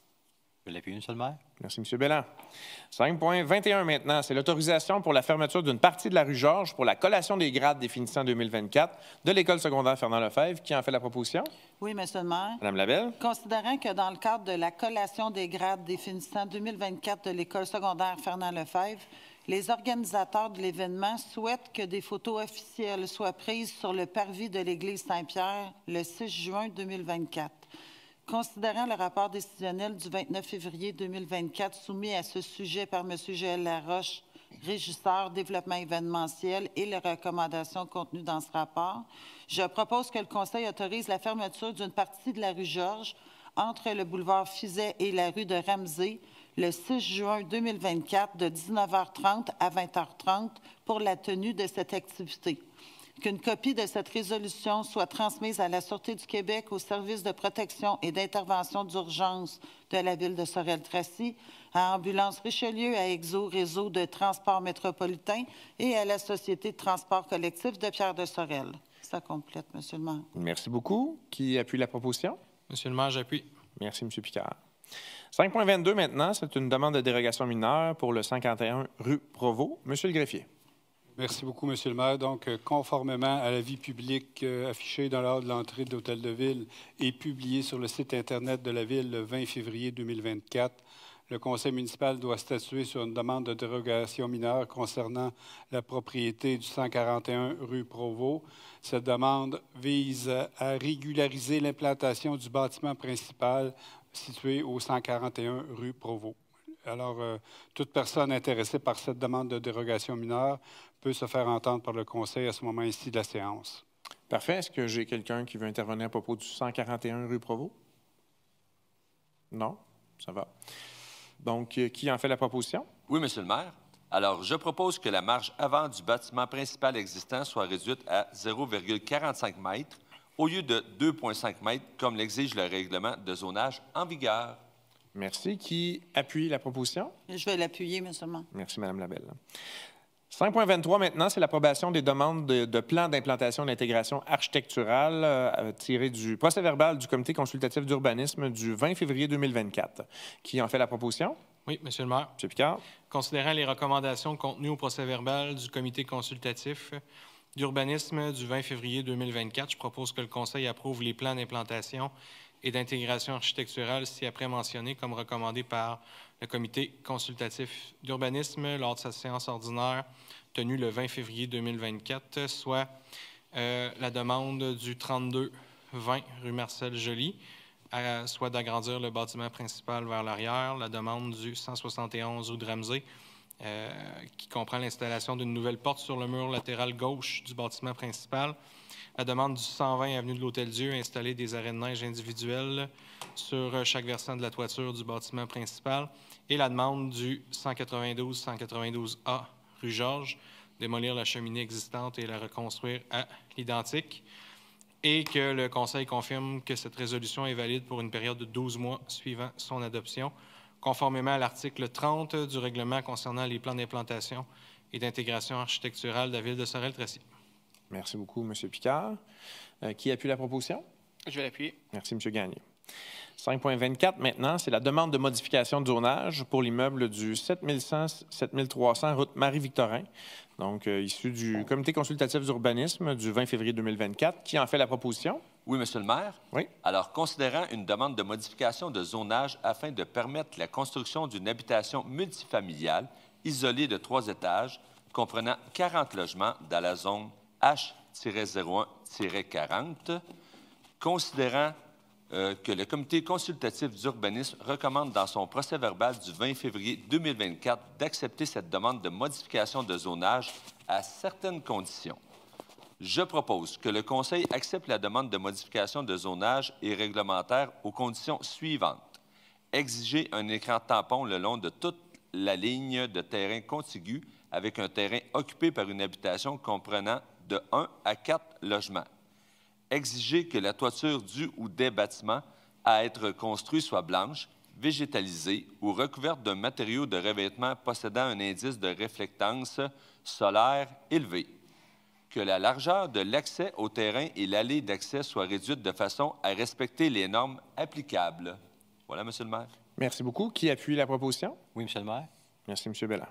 Je l'appuie, M. le maire. Merci, M. Belland. cinq point vingt et un maintenant, c'est l'autorisation pour la fermeture d'une partie de la rue Georges pour la collation des grades des finissants deux mille vingt-quatre de l'École secondaire Fernand-Lefebvre. Qui en fait la proposition? Oui, M. le maire. Mme Labelle. Considérant que dans le cadre de la collation des grades des finissants deux mille vingt-quatre de l'École secondaire Fernand-Lefebvre, les organisateurs de l'événement souhaitent que des photos officielles soient prises sur le parvis de l'Église Saint-Pierre le six juin deux mille vingt-quatre. Considérant le rapport décisionnel du vingt-neuf février deux mille vingt-quatre soumis à ce sujet par M. Joël Laroche, régisseur développement événementiel, et les recommandations contenues dans ce rapport, je propose que le Conseil autorise la fermeture d'une partie de la rue Georges entre le boulevard Fizet et la rue de Ramsey le six juin deux mille vingt-quatre de dix-neuf heures trente à vingt heures trente pour la tenue de cette activité. Qu'une copie de cette résolution soit transmise à la Sûreté du Québec, au Service de protection et d'intervention d'urgence de la Ville de Sorel-Tracy, à Ambulance Richelieu, à Exo Réseau de transport métropolitain et à la Société de transport collectif de Pierre de Sorel. Ça complète, M. le maire. Merci beaucoup. Qui appuie la proposition? Monsieur le maire, j'appuie. Merci, M. Picard. cinq point vingt-deux maintenant, c'est une demande de dérogation mineure pour le cent quarante et un rue Provost. Monsieur le greffier. Merci beaucoup, M. le maire. Donc, euh, conformément à l'avis public euh, affiché dans l'ordre de l'entrée de l'Hôtel de Ville et publié sur le site Internet de la Ville le vingt février deux mille vingt-quatre, le Conseil municipal doit statuer sur une demande de dérogation mineure concernant la propriété du cent quarante et un rue Provost. Cette demande vise à régulariser l'implantation du bâtiment principal situé au cent quarante et un rue Provost. Alors, euh, toute personne intéressée par cette demande de dérogation mineure peut se faire entendre par le Conseil à ce moment-ci de la séance. Parfait. Est-ce que j'ai quelqu'un qui veut intervenir à propos du cent quarante et un rue Provost? Non? Ça va. Donc, euh, qui en fait la proposition? Oui, M. le maire. Alors, je propose que la marge avant du bâtiment principal existant soit réduite à zéro virgule quarante-cinq mètres au lieu de deux virgule cinq mètres, comme l'exige le règlement de zonage en vigueur. Merci. Qui appuie la proposition? Je vais l'appuyer, M. le maire. Merci, Mme Labelle. cinq point vingt-trois maintenant, c'est l'approbation des demandes de, de plans d'implantation d'intégration architecturale euh, tirées du procès-verbal du Comité consultatif d'urbanisme du vingt février deux mille vingt-quatre. Qui en fait la proposition? Oui, Monsieur le maire. M. Picard. Considérant les recommandations contenues au procès-verbal du Comité consultatif d'urbanisme du vingt février deux mille vingt-quatre, je propose que le Conseil approuve les plans d'implantation et d'intégration architecturale ci-après mentionnés comme recommandés par le Comité consultatif d'urbanisme lors de sa séance ordinaire tenue le vingt février deux mille vingt-quatre, soit euh, la demande du trente-deux vingt rue Marcel-Joly, à, soit d'agrandir le bâtiment principal vers l'arrière, la demande du cent soixante et onze rue de Ramsey, euh, qui comprend l'installation d'une nouvelle porte sur le mur latéral gauche du bâtiment principal, la demande du cent vingt avenue de l'Hôtel-Dieu, installer des arrêts de neige individuels sur chaque versant de la toiture du bâtiment principal, et la demande du cent quatre-vingt-douze cent quatre-vingt-douze A rue Georges, démolir la cheminée existante et la reconstruire à l'identique, et que le Conseil confirme que cette résolution est valide pour une période de douze mois suivant son adoption, conformément à l'article trente du règlement concernant les plans d'implantation et d'intégration architecturale de la Ville de Sorel-Tracy. Merci beaucoup, M. Picard. Euh, qui appuie la proposition? Je vais l'appuyer. Merci, M. Gagné. cinq point vingt-quatre, maintenant, c'est la demande de modification de zonage pour l'immeuble du sept mille cent sept mille trois cents route Marie-Victorin, donc euh, issu du Comité consultatif d'urbanisme du vingt février deux mille vingt-quatre. Qui en fait la proposition? Oui, Monsieur le maire. Oui. Alors, considérant une demande de modification de zonage afin de permettre la construction d'une habitation multifamiliale isolée de trois étages comprenant quarante logements dans la zone H zéro un quarante, considérant euh, que le Comité consultatif d'urbanisme recommande dans son procès-verbal du vingt février deux mille vingt-quatre d'accepter cette demande de modification de zonage à certaines conditions. Je propose que le Conseil accepte la demande de modification de zonage et réglementaire aux conditions suivantes. Exiger un écran tampon le long de toute la ligne de terrain contigu avec un terrain occupé par une habitation comprenant de un à quatre logements. Exiger que la toiture du ou des bâtiments à être construits soit blanche, végétalisée ou recouverte d'un matériau de revêtement possédant un indice de réflectance solaire élevé. Que la largeur de l'accès au terrain et l'allée d'accès soient réduites de façon à respecter les normes applicables. Voilà, Monsieur le maire. Merci beaucoup. Qui appuie la proposition? Oui, Monsieur le maire. Merci, M. Belland.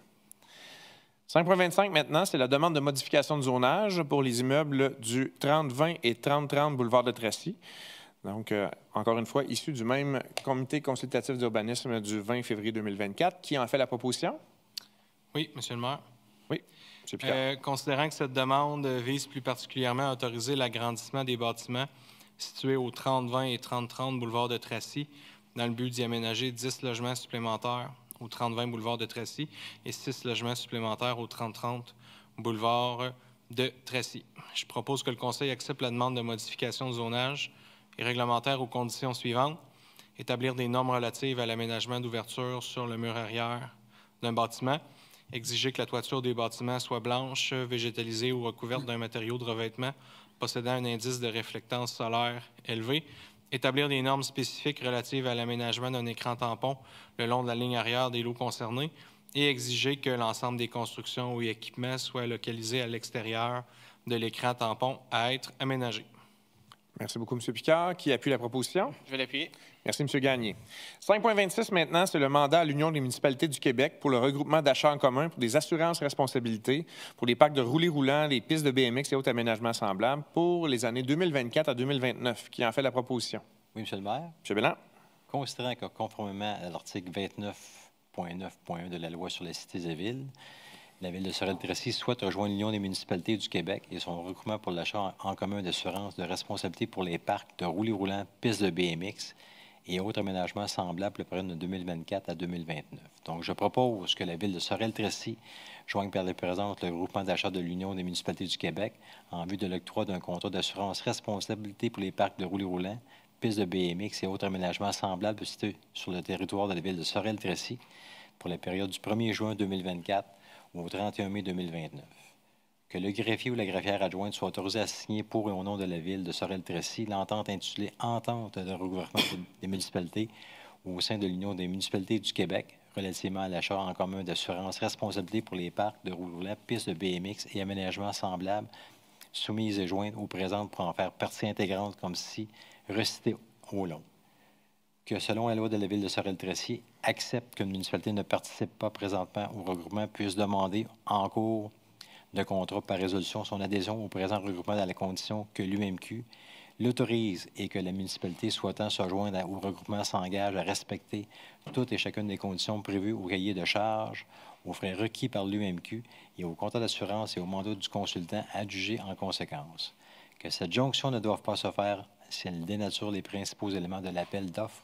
cinq point vingt-cinq, maintenant, c'est la demande de modification de zonage pour les immeubles du trente vingt et trente trente boulevard de Tracy. Donc, euh, encore une fois, issu du même Comité consultatif d'urbanisme du vingt février deux mille vingt-quatre. Qui en fait la proposition? Oui, Monsieur le maire. Oui, M. Picard. Euh, considérant que cette demande vise plus particulièrement à autoriser l'agrandissement des bâtiments situés au trente vingt et trente trente boulevard de Tracy, dans le but d'y aménager dix logements supplémentaires au trente vingt boulevard de Tracy et six logements supplémentaires au trente trente boulevard de Tracy. Je propose que le Conseil accepte la demande de modification de zonage et réglementaire aux conditions suivantes. Établir des normes relatives à l'aménagement d'ouverture sur le mur arrière d'un bâtiment. Exiger que la toiture des bâtiments soit blanche, végétalisée ou recouverte d'un matériau de revêtement possédant un indice de réflectance solaire élevé. Établir des normes spécifiques relatives à l'aménagement d'un écran tampon le long de la ligne arrière des lots concernés et exiger que l'ensemble des constructions ou équipements soient localisés à l'extérieur de l'écran tampon à être aménagé. Merci beaucoup, M. Picard. Qui appuie la proposition? Je vais l'appuyer. Merci, M. Gagné. cinq point vingt-six, maintenant, c'est le mandat à l'Union des municipalités du Québec pour le regroupement d'achats en commun pour des assurances responsabilités pour les parcs de roulis roulants, les pistes de B M X et autres aménagements semblables pour les années deux mille vingt-quatre à deux mille vingt-neuf. Qui en fait la proposition? Oui, Monsieur le maire. M. Belland. Considérant que, conformément à l'article vingt-neuf point neuf point un de la Loi sur les cités et villes, la Ville de Sorel-Tracy souhaite rejoindre l'Union des municipalités du Québec et son regroupement pour l'achat en commun d'assurance de responsabilité pour les parcs de roulis roulants, pistes de B M X et autres aménagements semblables pour la période de deux mille vingt-quatre à deux mille vingt-neuf. Donc, je propose que la Ville de Sorel-Tracy joigne par les présentes le groupement d'achat de l'Union des municipalités du Québec en vue de l'octroi d'un contrat d'assurance responsabilité pour les parcs de roulis roulants, pistes de B M X et autres aménagements semblables situés sur le territoire de la Ville de Sorel-Tracy pour la période du premier juin deux mille vingt-quatre au trente et un mai deux mille vingt-neuf. Que le greffier ou la greffière adjointe soit autorisé à signer pour et au nom de la Ville de Sorel-Tracy l'entente intitulée « Entente de regouvernement des municipalités » au sein de l'Union des municipalités du Québec relativement à l'achat en commun d'assurance responsabilité pour les parcs de roues roulantes, pistes de B M X et aménagements semblables soumises et jointes aux présentes pour en faire partie intégrante comme si recité au long. Que, selon la loi de la Ville de Sorel-Tracy, accepte qu'une municipalité ne participe pas présentement au regroupement puisse demander en cours de contrat par résolution son adhésion au présent regroupement dans la condition que l'U M Q l'autorise et que la municipalité souhaitant se joindre au regroupement s'engage à respecter toutes et chacune des conditions prévues au cahier de charges, aux frais requis par l'U M Q et au contrat d'assurance et au mandat du consultant adjugé en conséquence. Que cette jonction ne doive pas se faire si elle dénature les principaux éléments de l'appel d'offres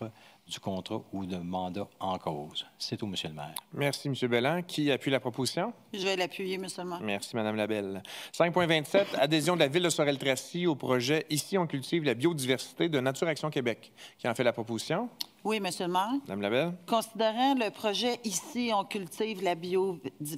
du contrat ou de mandat en cause. C'est tout, Monsieur le maire. Merci, M. Belland. Qui appuie la proposition? Je vais l'appuyer, M. le maire. Merci, Mme Labelle. cinq point vingt-sept, adhésion de la Ville de Sorel-Tracy au projet « Ici, on cultive la biodiversité » de Nature Action Québec. Qui en fait la proposition? Oui, M. le maire. Mme Labelle. Considérant le projet « Ici, on cultive la biodiversité »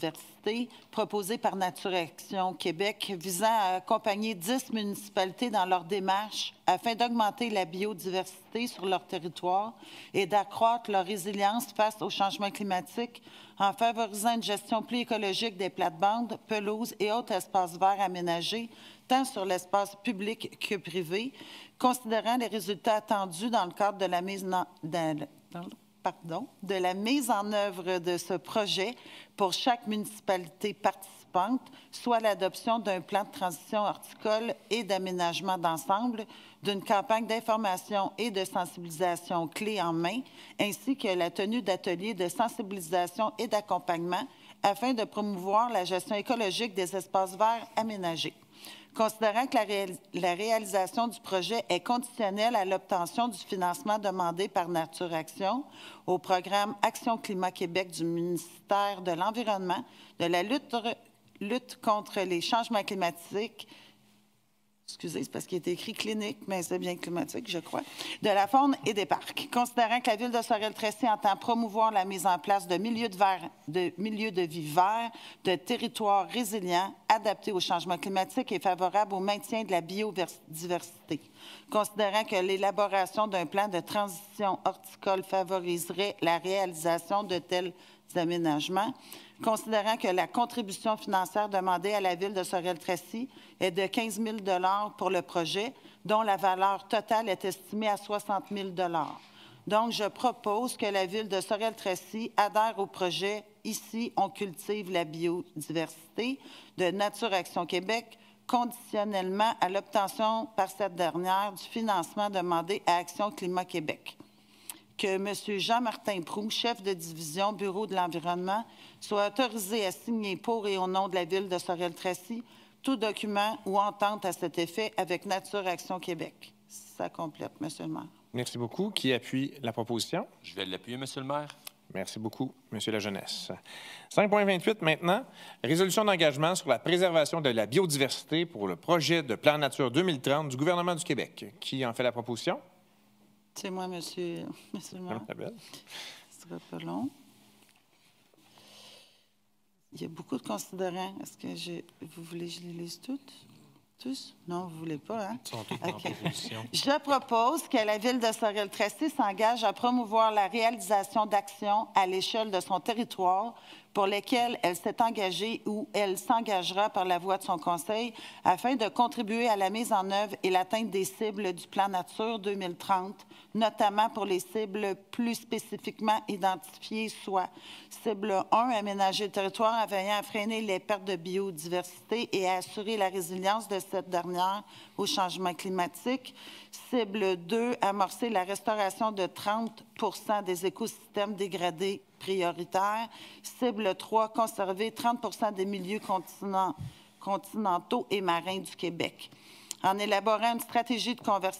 proposé par Nature Action Québec visant à accompagner dix municipalités dans leur démarche afin d'augmenter la biodiversité sur leur territoire et d'accroître leur résilience face au changement climatique en favorisant une gestion plus écologique des plates-bandes, pelouses et autres espaces verts aménagés, tant sur l'espace public que privé, considérant les résultats attendus dans le cadre de la mise en, de, pardon, de la mise en œuvre de ce projet pour chaque municipalité participante, soit l'adoption d'un plan de transition horticole et d'aménagement d'ensemble, d'une campagne d'information et de sensibilisation clé en main, ainsi que la tenue d'ateliers de sensibilisation et d'accompagnement afin de promouvoir la gestion écologique des espaces verts aménagés. Considérant que la, réalis la réalisation du projet est conditionnelle à l'obtention du financement demandé par Nature Action au programme Action Climat Québec du ministère de l'Environnement, de la lutte, lutte contre les changements climatiques, excusez, c'est parce qu'il est écrit clinique, mais c'est bien climatique, je crois, de la faune et des parcs. Considérant que la Ville de Sorel-Tracy entend promouvoir la mise en place de milieux de, verre, de milieux de vie verts, de territoires résilients, adaptés au changement climatique et favorables au maintien de la biodiversité. Considérant que l'élaboration d'un plan de transition horticole favoriserait la réalisation de tels aménagements, considérant que la contribution financière demandée à la Ville de Sorel-Tracy est de quinze mille dollars pour le projet, dont la valeur totale est estimée à soixante mille dollars. Donc, je propose que la Ville de Sorel-Tracy adhère au projet « Ici, on cultive la biodiversité » de Nature Action Québec, conditionnellement à l'obtention par cette dernière du financement demandé à Action Climat Québec. Que M. Jean-Martin Proulx, chef de division Bureau de l'Environnement, soit autorisé à signer pour et au nom de la Ville de Sorel-Tracy tout document ou entente à cet effet avec Nature Action Québec. Ça complète, M. le maire. Merci beaucoup. Qui appuie la proposition? Je vais l'appuyer, M. le maire. Merci beaucoup, M. la Jeunesse. cinq point vingt-huit maintenant, résolution d'engagement sur la préservation de la biodiversité pour le projet de plan Nature deux mille trente du gouvernement du Québec. Qui en fait la proposition? C'est moi, monsieur, monsieur le maire. Ce sera pas long. Il y a beaucoup de considérants. Est-ce que je, vous voulez que je les lise toutes? Tous? Non, vous ne voulez pas, hein? Ils sont toutes en proposition. Je propose que la Ville de Sorel-Tracy s'engage à promouvoir la réalisation d'actions à l'échelle de son territoire pour lesquelles elle s'est engagée ou elle s'engagera par la voie de son conseil afin de contribuer à la mise en œuvre et l'atteinte des cibles du plan Nature deux mille trente, notamment pour les cibles plus spécifiquement identifiées, soit cible un, aménager le territoire en veillant à freiner les pertes de biodiversité et à assurer la résilience de cette dernière au changement climatique. Cible deux, amorcer la restauration de trente pour cent des écosystèmes dégradés prioritaires. Cible trois, conserver trente pour cent des milieux continent, continentaux et marins du Québec. En élaborant une stratégie de,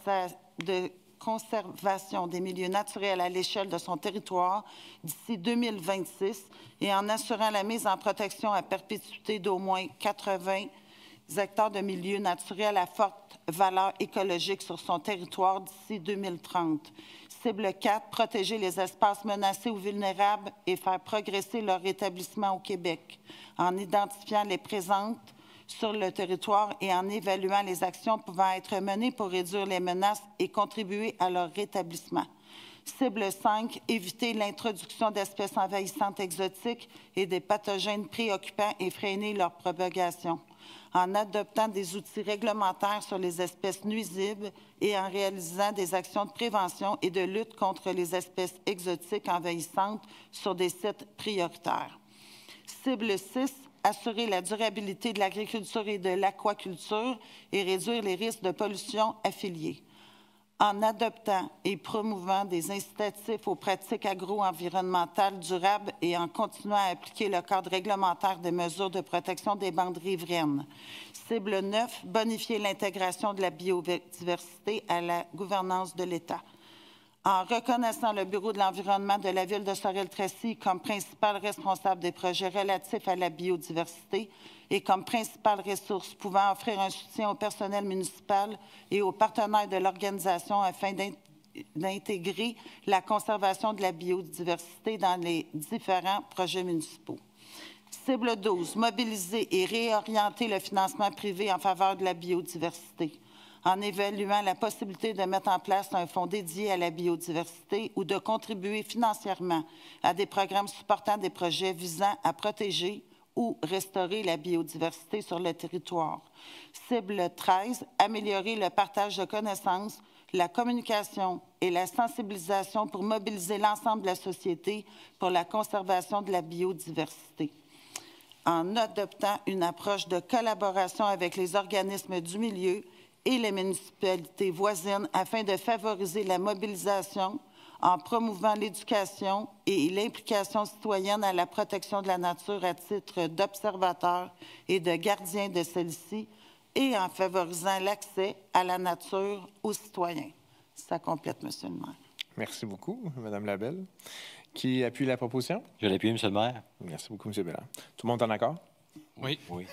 de conservation des milieux naturels à l'échelle de son territoire d'ici deux mille vingt-six et en assurant la mise en protection à perpétuité d'au moins quatre-vingts hectares de milieux naturels à forte valeur écologique sur son territoire d'ici deux mille trente. Cible quatre, protéger les espaces menacés ou vulnérables et faire progresser leur rétablissement au Québec en identifiant les présentes sur le territoire et en évaluant les actions pouvant être menées pour réduire les menaces et contribuer à leur rétablissement. Cible cinq, éviter l'introduction d'espèces envahissantes exotiques et des pathogènes préoccupants et freiner leur propagation, en adoptant des outils réglementaires sur les espèces nuisibles et en réalisant des actions de prévention et de lutte contre les espèces exotiques envahissantes sur des sites prioritaires. Cible six, assurer la durabilité de l'agriculture et de l'aquaculture et réduire les risques de pollution affiliés, en adoptant et promouvant des incitatifs aux pratiques agro-environnementales durables et en continuant à appliquer le cadre réglementaire des mesures de protection des bandes riveraines. Cible neuf, bonifier l'intégration de la biodiversité à la gouvernance de l'État, En reconnaissant le Bureau de l'environnement de la Ville de Sorel-Tracy comme principal responsable des projets relatifs à la biodiversité et comme principale ressource pouvant offrir un soutien au personnel municipal et aux partenaires de l'organisation afin d'intégrer la conservation de la biodiversité dans les différents projets municipaux. Cible douze, mobiliser et réorienter le financement privé en faveur de la biodiversité, en évaluant la possibilité de mettre en place un fonds dédié à la biodiversité ou de contribuer financièrement à des programmes supportant des projets visant à protéger ou restaurer la biodiversité sur le territoire. Cible treize, améliorer le partage de connaissances, la communication et la sensibilisation pour mobiliser l'ensemble de la société pour la conservation de la biodiversité, en adoptant une approche de collaboration avec les organismes du milieu et les municipalités voisines afin de favoriser la mobilisation en promouvant l'éducation et l'implication citoyenne à la protection de la nature à titre d'observateur et de gardien de celle-ci et en favorisant l'accès à la nature aux citoyens. Ça complète, Monsieur le maire. Merci beaucoup, Mme Labelle. Qui appuie la proposition? Je l'appuie, M. le maire. Merci beaucoup, M. Bélan. Tout le monde est en accord? Oui. Oui.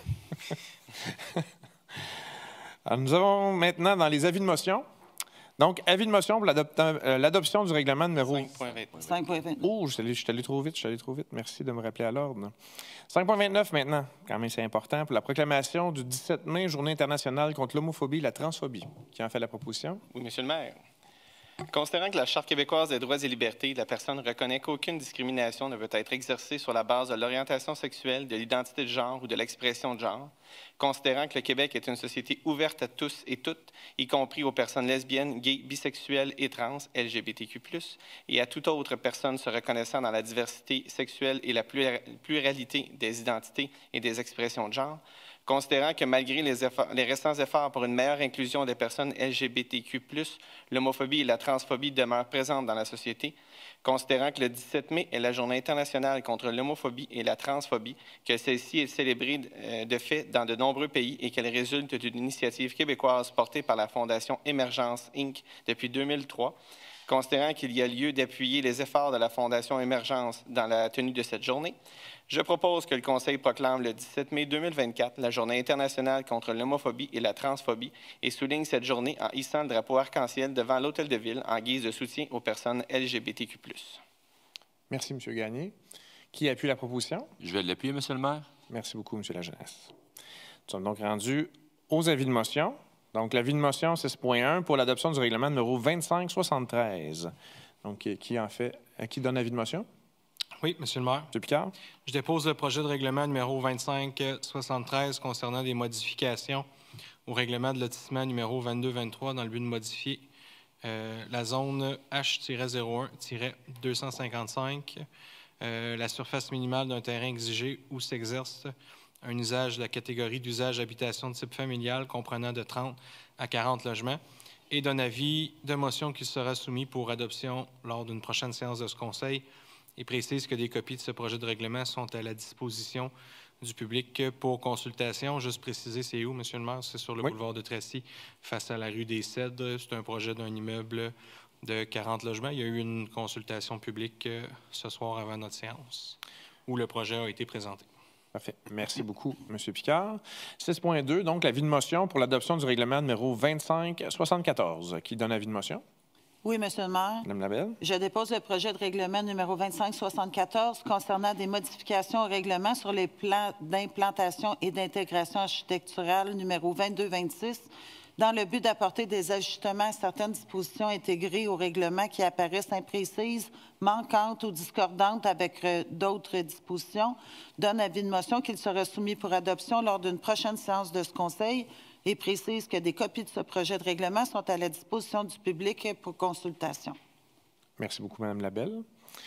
Alors, nous avons maintenant dans les avis de motion. Donc, avis de motion pour euh, l'adoption du règlement numéro cinq point vingt-neuf. cinq point vingt-neuf. Oh, je suis allé, je suis allé trop vite, je suis allé trop vite. Merci de me rappeler à l'ordre. cinq point vingt-neuf maintenant, quand même c'est important, pour la proclamation du dix-sept mai, Journée internationale contre l'homophobie et la transphobie. Qui en fait la proposition? Oui, Monsieur le maire. Considérant que la Charte québécoise des droits et libertés de la personne reconnaît qu'aucune discrimination ne peut être exercée sur la base de l'orientation sexuelle, de l'identité de genre ou de l'expression de genre, considérant que le Québec est une société ouverte à tous et toutes, y compris aux personnes lesbiennes, gays, bisexuelles et trans, L G B T Q plus, et à toute autre personne se reconnaissant dans la diversité sexuelle et la pluralité des identités et des expressions de genre, considérant que malgré les, efforts, les récents efforts pour une meilleure inclusion des personnes L G B T Q plus, l'homophobie et la transphobie demeurent présentes dans la société, considérant que le dix-sept mai est la Journée internationale contre l'homophobie et la transphobie, que celle-ci est célébrée de fait dans de nombreux pays et qu'elle résulte d'une initiative québécoise portée par la Fondation Émergence Incorporée depuis deux mille trois, considérant qu'il y a lieu d'appuyer les efforts de la Fondation Émergence dans la tenue de cette journée, je propose que le Conseil proclame le dix-sept mai deux mille vingt-quatre la Journée internationale contre l'homophobie et la transphobie et souligne cette journée en hissant le drapeau arc-en-ciel devant l'Hôtel de Ville en guise de soutien aux personnes L G B T Q plus. Merci, M. Gagné. Qui appuie la proposition? Je vais l'appuyer, M. le maire. Merci beaucoup, M. Lajeunesse. Nous sommes donc rendus aux avis de motion. Donc, l'avis de motion six point un pour l'adoption du règlement numéro vingt-cinq soixante-treize. Donc, qui en fait, qui donne avis de motion? Oui, Monsieur le maire. M. Picard. Je dépose le projet de règlement numéro vingt-cinq soixante-treize concernant des modifications au règlement de lotissement numéro vingt-deux vingt-trois dans le but de modifier euh, la zone H zéro un deux cent cinquante-cinq, euh, la surface minimale d'un terrain exigé où s'exerce un usage de la catégorie d'usage habitation de type familial comprenant de trente à quarante logements et d'un avis de motion qui sera soumis pour adoption lors d'une prochaine séance de ce Conseil et précise que des copies de ce projet de règlement sont à la disposition du public pour consultation. Juste préciser, c'est où, M. le maire? C'est sur le oui. boulevard de Tracy, face à la rue des Cèdres. C'est un projet d'un immeuble de quarante logements. Il y a eu une consultation publique ce soir avant notre séance où le projet a été présenté. Parfait. Merci beaucoup, M. Picard. six point deux, donc l'avis de motion pour l'adoption du règlement numéro vingt-cinq soixante-quatorze. Qui donne avis de motion? Oui, Monsieur le maire. Mme Labelle. Je dépose le projet de règlement numéro vingt-cinq soixante-quatorze concernant des modifications au règlement sur les plans d'implantation et d'intégration architecturale numéro vingt-deux vingt-six dans le but d'apporter des ajustements à certaines dispositions intégrées au règlement qui apparaissent imprécises, manquantes ou discordantes avec euh, d'autres dispositions. Donne avis de motion qu'il sera soumis pour adoption lors d'une prochaine séance de ce Conseil et précise que des copies de ce projet de règlement sont à la disposition du public pour consultation. Merci beaucoup, Mme Labelle.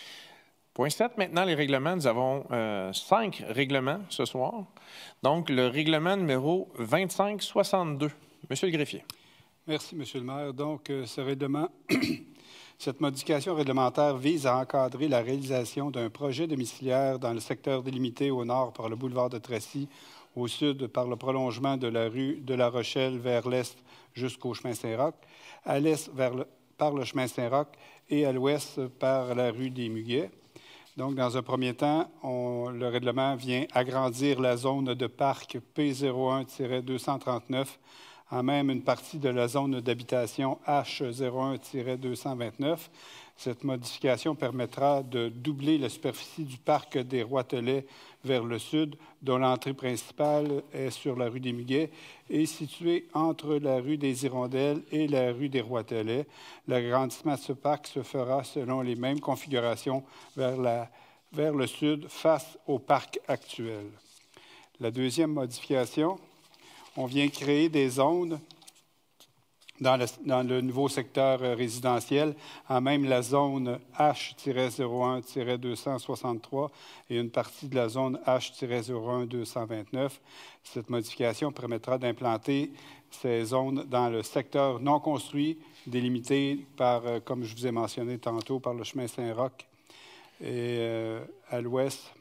Point sept, maintenant, les règlements. Nous avons euh, cinq règlements ce soir. Donc, le règlement numéro vingt-cinq soixante-deux. Monsieur le greffier. Merci, Monsieur le maire. Donc, euh, ce règlement, cette modification réglementaire vise à encadrer la réalisation d'un projet domiciliaire dans le secteur délimité au nord par le boulevard de Tracy, au sud par le prolongement de la rue de La Rochelle vers l'est jusqu'au chemin Saint-Roch, à l'est vers le, par le chemin Saint-Roch et à l'ouest par la rue des Muguets. Donc, dans un premier temps, on, le règlement vient agrandir la zone de parc P zéro un deux cent trente-neuf en même une partie de la zone d'habitation H zéro un deux cent vingt-neuf. Cette modification permettra de doubler la superficie du parc des Roitelets vers le sud, dont l'entrée principale est sur la rue des Muguets et située entre la rue des Hirondelles et la rue des Roitelets. L'agrandissement de ce parc se fera selon les mêmes configurations vers, la, vers le sud face au parc actuel. La deuxième modification, on vient créer des zones Dans le, dans le nouveau secteur résidentiel, en même la zone H zéro un deux cent soixante-trois et une partie de la zone H zéro un deux cent vingt-neuf. Cette modification permettra d'implanter ces zones dans le secteur non construit, délimité par, comme je vous ai mentionné tantôt, par le chemin Saint-Roch et euh, à l'ouest,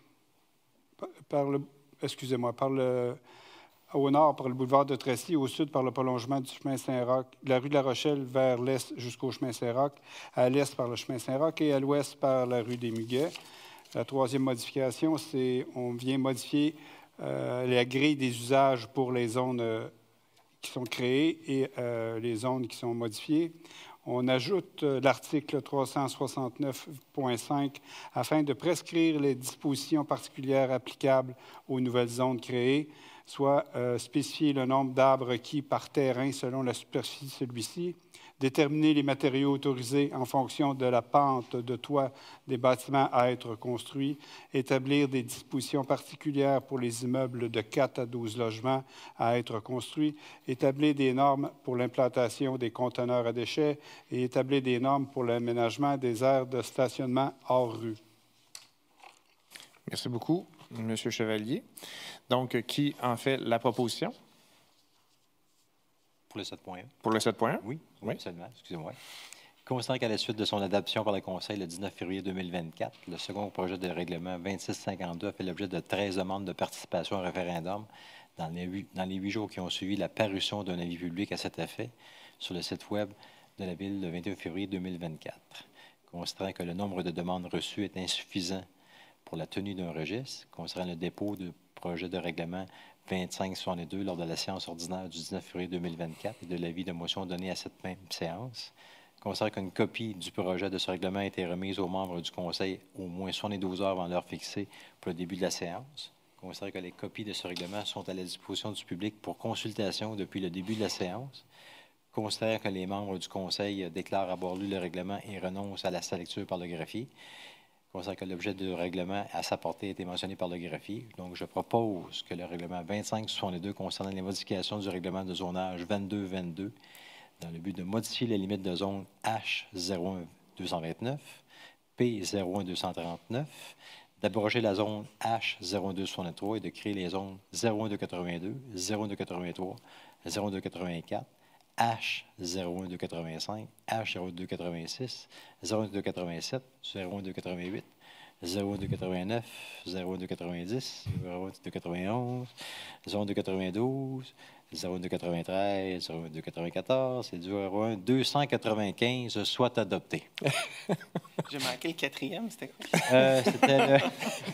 par le, excusez-moi, par le au nord par le boulevard de Tracy, au sud par le prolongement du chemin Saint-Roch, de la rue de la Rochelle vers l'est jusqu'au chemin Saint-Roch, à l'est par le chemin Saint-Roch et à l'ouest par la rue des Muguets. La troisième modification, c'est qu'on vient modifier euh, la grille des usages pour les zones euh, qui sont créées et euh, les zones qui sont modifiées. On ajoute euh, l'article trois cent soixante-neuf point cinq afin de prescrire les dispositions particulières applicables aux nouvelles zones créées, soit euh, spécifier le nombre d'arbres requis par terrain selon la superficie de celui-ci, déterminer les matériaux autorisés en fonction de la pente de toit des bâtiments à être construits, établir des dispositions particulières pour les immeubles de quatre à douze logements à être construits, établir des normes pour l'implantation des conteneurs à déchets et établir des normes pour l'aménagement des aires de stationnement hors rue. Merci beaucoup, M. Chevalier. Donc, qui en fait la proposition? Pour le sept point un. Pour le sept point un? Oui, oui, absolument. Excusez-moi. Considérant qu'à la suite de son adoption par le Conseil le dix-neuf février deux mille vingt-quatre, le second projet de règlement vingt-six cinquante-deux a fait l'objet de treize demandes de participation au référendum dans les huit, dans les huit jours qui ont suivi la parution d'un avis public à cet effet sur le site Web de la Ville le vingt et un février deux mille vingt-quatre. Considérant que le nombre de demandes reçues est insuffisant pour la tenue d'un registre, concernant le dépôt de projet de règlement vingt-cinq soixante-deux lors de la séance ordinaire du dix-neuf février deux mille vingt-quatre et de l'avis de motion donné à cette même séance, considérant qu'une copie du projet de ce règlement a été remise aux membres du Conseil au moins soixante-douze heures avant l'heure fixée pour le début de la séance, considérant que les copies de ce règlement sont à la disposition du public pour consultation depuis le début de la séance, considérant que les membres du Conseil déclarent avoir lu le règlement et renoncent à la sa lecture par le greffier, considérant que l'objet du règlement à sa portée a été mentionné par le greffier. Donc, je propose que le règlement vingt-cinq soixante-deux concernant les modifications du règlement de zonage vingt-deux vingt-deux dans le but de modifier les limites de zone H zéro un deux cent vingt-neuf, P zéro un deux cent trente-neuf, d'abroger la zone H zéro un deux soixante-trois et de créer les zones zéro un deux quatre-vingt-deux, zéro un deux quatre-vingt-trois, zéro un deux quatre-vingt-quatre, H zéro un deux quatre-vingt-cinq, H zéro un deux quatre-vingt-six, zéro un deux quatre-vingt-sept, zéro un deux quatre-vingt-huit, zéro un deux quatre-vingt-neuf, zéro un deux quatre-vingt-dix, zéro un deux quatre-vingt-onze, zéro un deux quatre-vingt-douze, zéro un deux quatre-vingt-treize, zéro un deux quatre-vingt-quatorze et zéro un deux cent quatre-vingt-quinze soit adopté. J'ai manqué le quatrième, c'était quoi? Euh, c'était le...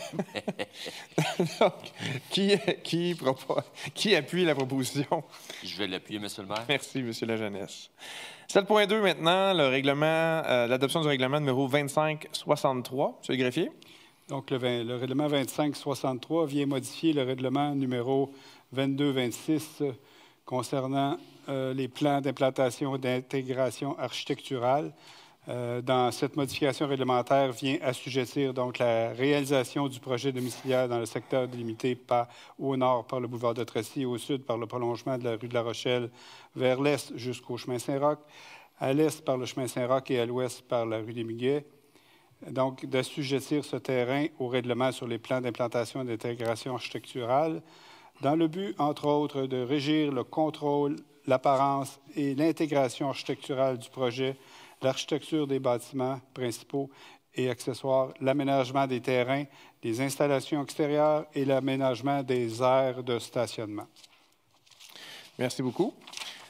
Donc, qui, qui, propose, qui appuie la proposition? Je vais l'appuyer, M. le maire. Merci, M. Lajeunesse. sept point deux maintenant, le règlement, euh, l'adoption du règlement numéro vingt-cinq soixante-trois. M. le greffier. Donc, le, vingt, le règlement vingt-cinq soixante-trois vient modifier le règlement numéro vingt-deux vingt-six euh, concernant euh, les plans d'implantation et d'intégration architecturale. Euh, dans cette modification réglementaire vient assujettir donc la réalisation du projet domiciliaire dans le secteur délimité par, au nord par le boulevard de Tracy, au sud par le prolongement de la rue de la Rochelle, vers l'est jusqu'au chemin Saint-Roch, à l'est par le chemin Saint-Roch et à l'ouest par la rue des Muguets. Donc, d'assujettir ce terrain au règlement sur les plans d'implantation et d'intégration architecturale, dans le but, entre autres, de régir le contrôle, l'apparence et l'intégration architecturale du projet, l'architecture des bâtiments principaux et accessoires, l'aménagement des terrains, des installations extérieures et l'aménagement des aires de stationnement. Merci beaucoup.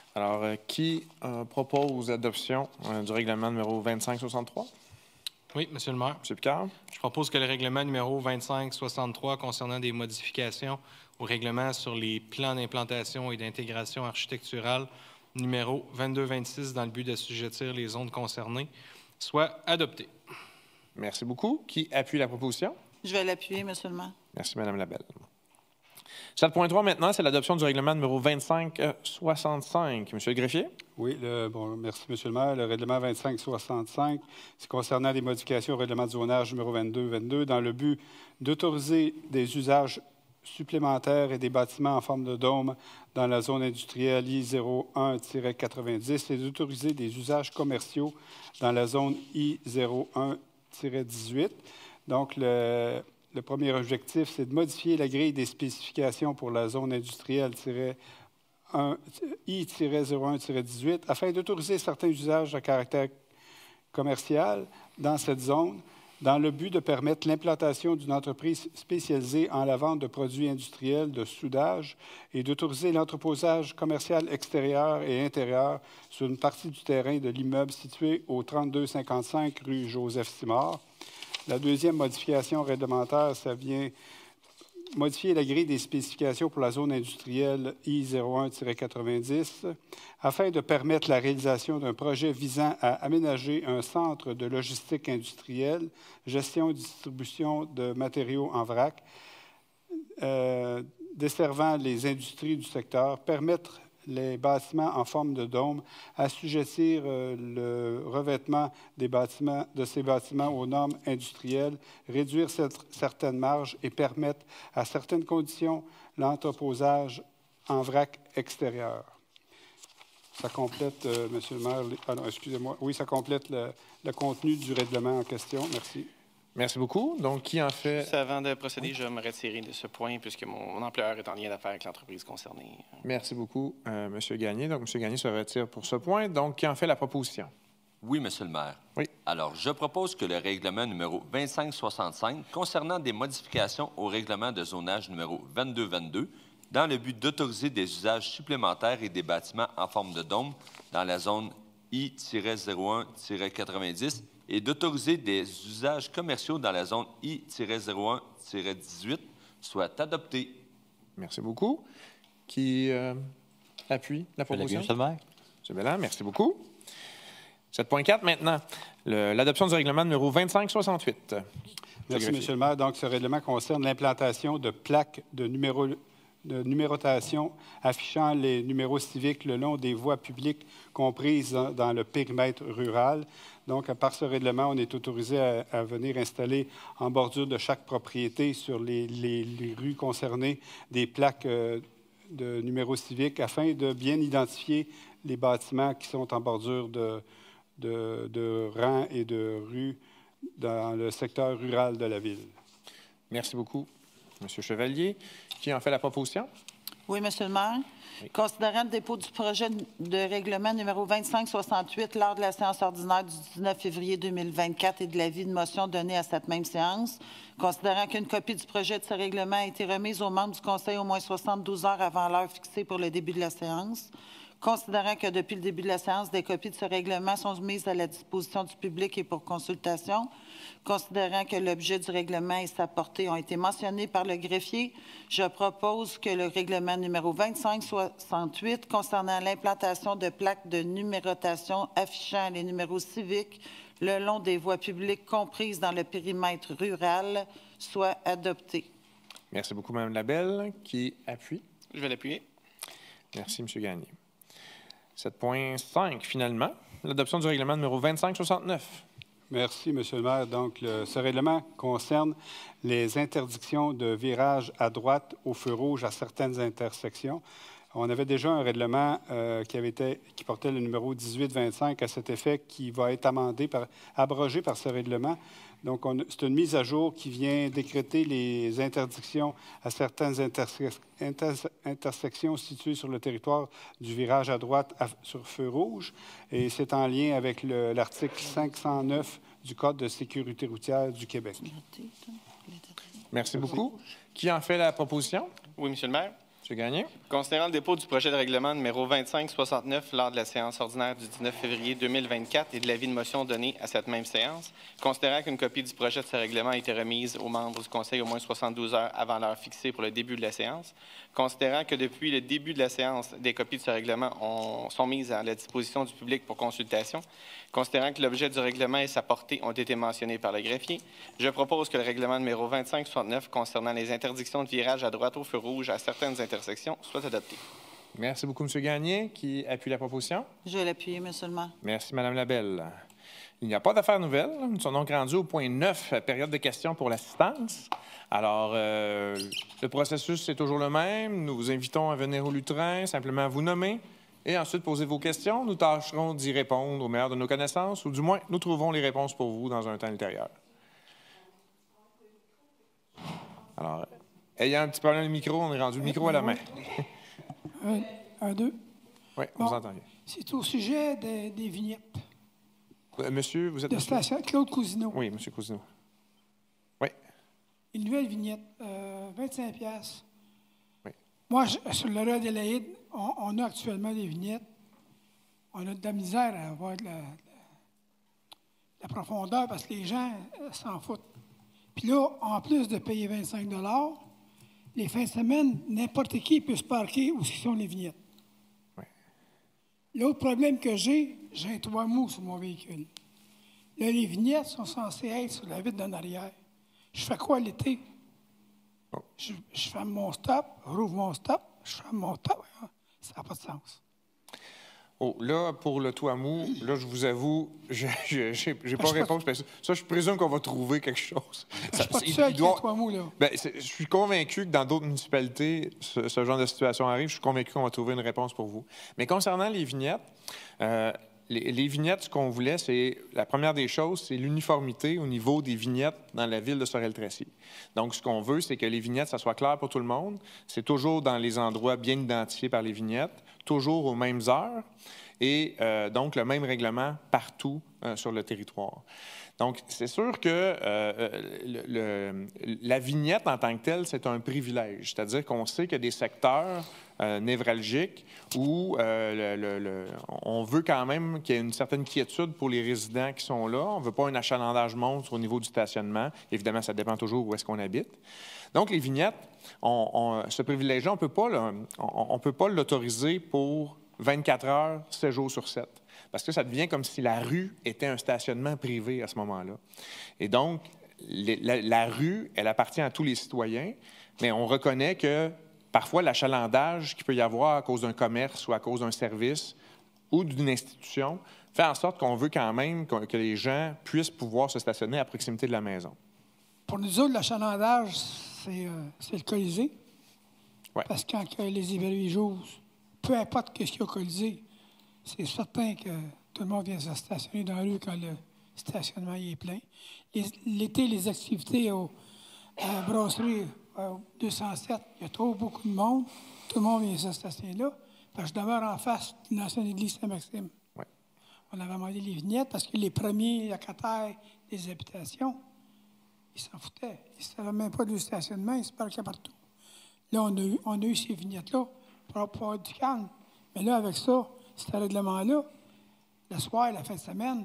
Alors, euh, qui euh, propose l'adoption euh, du règlement numéro vingt-cinq soixante-trois? Oui, Monsieur le maire. M. Picard. Je propose que le règlement numéro vingt-cinq soixante-trois concernant des modifications au règlement sur les plans d'implantation et d'intégration architecturale numéro vingt-deux vingt-six dans le but d'assujettir les zones concernées soit adopté. Merci beaucoup. Qui appuie la proposition? Je vais l'appuyer, Monsieur le maire. Merci, Mme Labelle. sept point trois maintenant, c'est l'adoption du règlement numéro vingt-cinq soixante-cinq. Monsieur le greffier? Oui, le, bon, merci, M. le maire. Le règlement vingt-cinq soixante-cinq, c'est concernant les modifications au règlement de zonage numéro vingt-deux vingt-deux dans le but d'autoriser des usages supplémentaires et des bâtiments en forme de dôme dans la zone industrielle I zéro un tiret quatre-vingt-dix et d'autoriser des usages commerciaux dans la zone I zéro un tiret dix-huit. Donc, le, le premier objectif, c'est de modifier la grille des spécifications pour la zone industrielle I zéro un tiret dix-huit afin d'autoriser certains usages à caractère commercial dans cette zone dans le but de permettre l'implantation d'une entreprise spécialisée en la vente de produits industriels de soudage et d'autoriser l'entreposage commercial extérieur et intérieur sur une partie du terrain de l'immeuble situé au trente-deux cinquante-cinq rue Joseph-Simard. La deuxième modification réglementaire, ça vient modifier la grille des spécifications pour la zone industrielle I zéro un tiret quatre-vingt-dix afin de permettre la réalisation d'un projet visant à aménager un centre de logistique industrielle, gestion et distribution de matériaux en vrac, euh, desservant les industries du secteur, permettre les bâtiments en forme de dôme, assujettir euh, le revêtement des bâtiments, de ces bâtiments aux normes industrielles, réduire cette, certaines marges et permettre à certaines conditions l'entreposage en vrac extérieur. Ça complète, euh, Monsieur le maire, les, ah non, excusez-moi, oui, ça complète le, le contenu du règlement en question. Merci. Merci beaucoup. Donc, qui en fait... Juste avant de procéder, je vais me retirer de ce point puisque mon, mon employeur est en lien d'affaires avec l'entreprise concernée. Merci beaucoup, euh, M. Gagné. Donc, M. Gagné se retire pour ce point. Donc, qui en fait la proposition? Oui, Monsieur le maire. Oui. Alors, je propose que le règlement numéro vingt-cinq soixante-cinq concernant des modifications au règlement de zonage numéro vingt-deux vingt-deux dans le but d'autoriser des usages supplémentaires et des bâtiments en forme de dôme dans la zone I zéro un tiret quatre-vingt-dix et d'autoriser des usages commerciaux dans la zone I zéro un tiret dix-huit soit adopté. Merci beaucoup. Qui euh, appuie la proposition? Monsieur le maire. M. Belland, merci beaucoup. sept point quatre maintenant, le, l'adoption du règlement numéro vingt-cinq soixante-huit. Merci, Monsieur le maire. Donc, ce règlement concerne l'implantation de plaques de, numéro, de numérotation affichant les numéros civiques le long des voies publiques comprises dans, dans le périmètre rural. Donc, par ce règlement, on est autorisé à, à venir installer en bordure de chaque propriété sur les, les, les rues concernées des plaques euh, de numéros civiques afin de bien identifier les bâtiments qui sont en bordure de, de, de rangs et de rues dans le secteur rural de la ville. Merci beaucoup, M. Chevalier. Qui en fait la proposition? Oui, Monsieur le maire. Oui. Considérant le dépôt du projet de règlement numéro vingt-cinq soixante-huit lors de la séance ordinaire du dix-neuf février deux mille vingt-quatre et de l'avis de motion donné à cette même séance, considérant qu'une copie du projet de ce règlement a été remise aux membres du Conseil au moins soixante-douze heures avant l'heure fixée pour le début de la séance, considérant que depuis le début de la séance, des copies de ce règlement sont mises à la disposition du public et pour consultation, considérant que l'objet du règlement et sa portée ont été mentionnés par le greffier, je propose que le règlement numéro vingt-cinq soixante-huit concernant l'implantation de plaques de numérotation affichant les numéros civiques le long des voies publiques comprises dans le périmètre rural soit adopté. Merci beaucoup, Mme Labelle. Qui appuie? Je vais l'appuyer. Merci, M. Gagné. sept point cinq, finalement, l'adoption du règlement numéro vingt-cinq soixante-neuf. Merci, Monsieur le maire. Donc, le, ce règlement concerne les interdictions de virage à droite au feu rouge à certaines intersections. On avait déjà un règlement euh, qui, avait été, qui portait le numéro dix-huit vingt-cinq à cet effet qui va être amendé, par, abrogé par ce règlement. Donc, c'est une mise à jour qui vient décréter les interdictions à certaines interse inter intersections situées sur le territoire du virage à droite à, sur feu rouge. Et c'est en lien avec l'article cinq cent neuf du Code de sécurité routière du Québec. Merci beaucoup. Qui en fait la proposition? Oui, Monsieur le maire. M. Gagné. Considérant le dépôt du projet de règlement numéro vingt-cinq soixante-neuf lors de la séance ordinaire du dix-neuf février deux mille vingt-quatre et de l'avis de motion donné à cette même séance, considérant qu'une copie du projet de ce règlement a été remise aux membres du Conseil au moins soixante-douze heures avant l'heure fixée pour le début de la séance, considérant que depuis le début de la séance, des copies de ce règlement ont- sont mises à la disposition du public pour consultation, considérant que l'objet du règlement et sa portée ont été mentionnés par le greffier, je propose que le règlement numéro vingt-cinq soixante-neuf concernant les interdictions de virage à droite au feu rouge à certaines intersections soit adopté. Merci beaucoup, M. Gagné. Qui appuie la proposition? Je vais l'appuyer, M. le maire. Merci, Mme Labelle. Il n'y a pas d'affaires nouvelles. Nous sommes donc rendus au point neuf, période de questions pour l'assistance. Alors, euh, le processus est toujours le même. Nous vous invitons à venir au lutrin, simplement à vous nommer et ensuite poser vos questions. Nous tâcherons d'y répondre au meilleur de nos connaissances, ou du moins, nous trouverons les réponses pour vous dans un temps ultérieur. Alors, ayant un petit problème de micro, on est rendu le micro à la main. Un, un, deux. Oui, on Bon. vous entend bien. C'est au sujet des, des vignettes. Euh, monsieur, vous êtes... De monsieur? station Claude Cousineau. Oui, M. Cousineau. Oui. Une nouvelle vignette, euh, vingt-cinq piastres. Oui. Moi, je- sur le roi d'Élaïde, on, on a actuellement des vignettes. On a de la misère à avoir de la, de la- de la profondeur parce que les gens euh, s'en foutent. Puis là, en plus de payer vingt-cinq dollars, les fins de semaine, n'importe qui peut se parquer où sont les vignettes. Oui. L'autre problème que j'ai, j'ai un toit mou sur mon véhicule. Là, les vignettes sont censées être sur la vitre d'en arrière. Je fais quoi l'été? Oh. Je, je ferme mon stop, rouvre mon stop, je ferme mon stop. Ça n'a pas de sens. Oh, là, pour le toit mou, là, je vous avoue, je n'ai pas je suis réponse. parce que Ça, je présume qu'on va trouver quelque chose. Je Ça- suis pas il- tout seul il qui a doit- un toit mou, là. Ben, c'est- je suis convaincu que dans d'autres municipalités, ce, ce genre de situation arrive. Je suis convaincu qu'on va trouver une réponse pour vous. Mais concernant les vignettes, euh, les, les vignettes, ce qu'on voulait, c'est la première des choses, c'est l'uniformité au niveau des vignettes dans la ville de Sorel-Tracy. Donc, ce qu'on veut, c'est que les vignettes, ça soit clair pour tout le monde. C'est toujours dans les endroits bien identifiés par les vignettes, toujours aux mêmes heures et euh, donc le même règlement partout euh, sur le territoire. Donc, c'est sûr que euh, le- le- la vignette en tant que telle, c'est un privilège. C'est-à-dire qu'on sait qu'il y a des secteurs euh, névralgiques où euh, le- le- le- on veut quand même qu'il y ait une certaine quiétude pour les résidents qui sont là. On ne veut pas un achalandage monstre au niveau du stationnement. Évidemment, ça dépend toujours où est-ce qu'on habite. Donc, les vignettes, on, on- ce privilège-là, on ne peut pas le- on- on peut pas l'autoriser pour vingt-quatre heures, sept jours sur sept. Parce que ça devient comme si la rue était un stationnement privé à ce moment-là. Et donc, les- la, la rue, elle appartient à tous les citoyens, mais on reconnaît que parfois l'achalandage qu'il peut y avoir à cause d'un commerce ou à cause d'un service ou d'une institution fait en sorte qu'on veut quand même que, que les gens puissent pouvoir se stationner à proximité de la maison. Pour nous autres, l'achalandage, c'est euh, c'est le Colisée. Ouais. Parce que quand que les évalués jouent, peu importe ce qu'il y a au Colisée, c'est certain que tout le monde vient se stationner dans la rue quand le stationnement y est plein. Les- L'été, les activités au, à la brasserie euh, au deux cent sept, il y a trop beaucoup de monde. Tout le monde vient se stationner là. Parce que je demeure en face d'une ancienne église Saint-Maxime. Ouais. On avait demandé les vignettes parce que les premiers locataires des habitations, ils s'en foutaient. Ils ne savaient même pas du stationnement, ils se parquaient partout. Là, on a eu, on a eu ces vignettes-là pour, pour avoir du calme. Mais là, avec ça, cet règlement-là, le soir, la fin de semaine,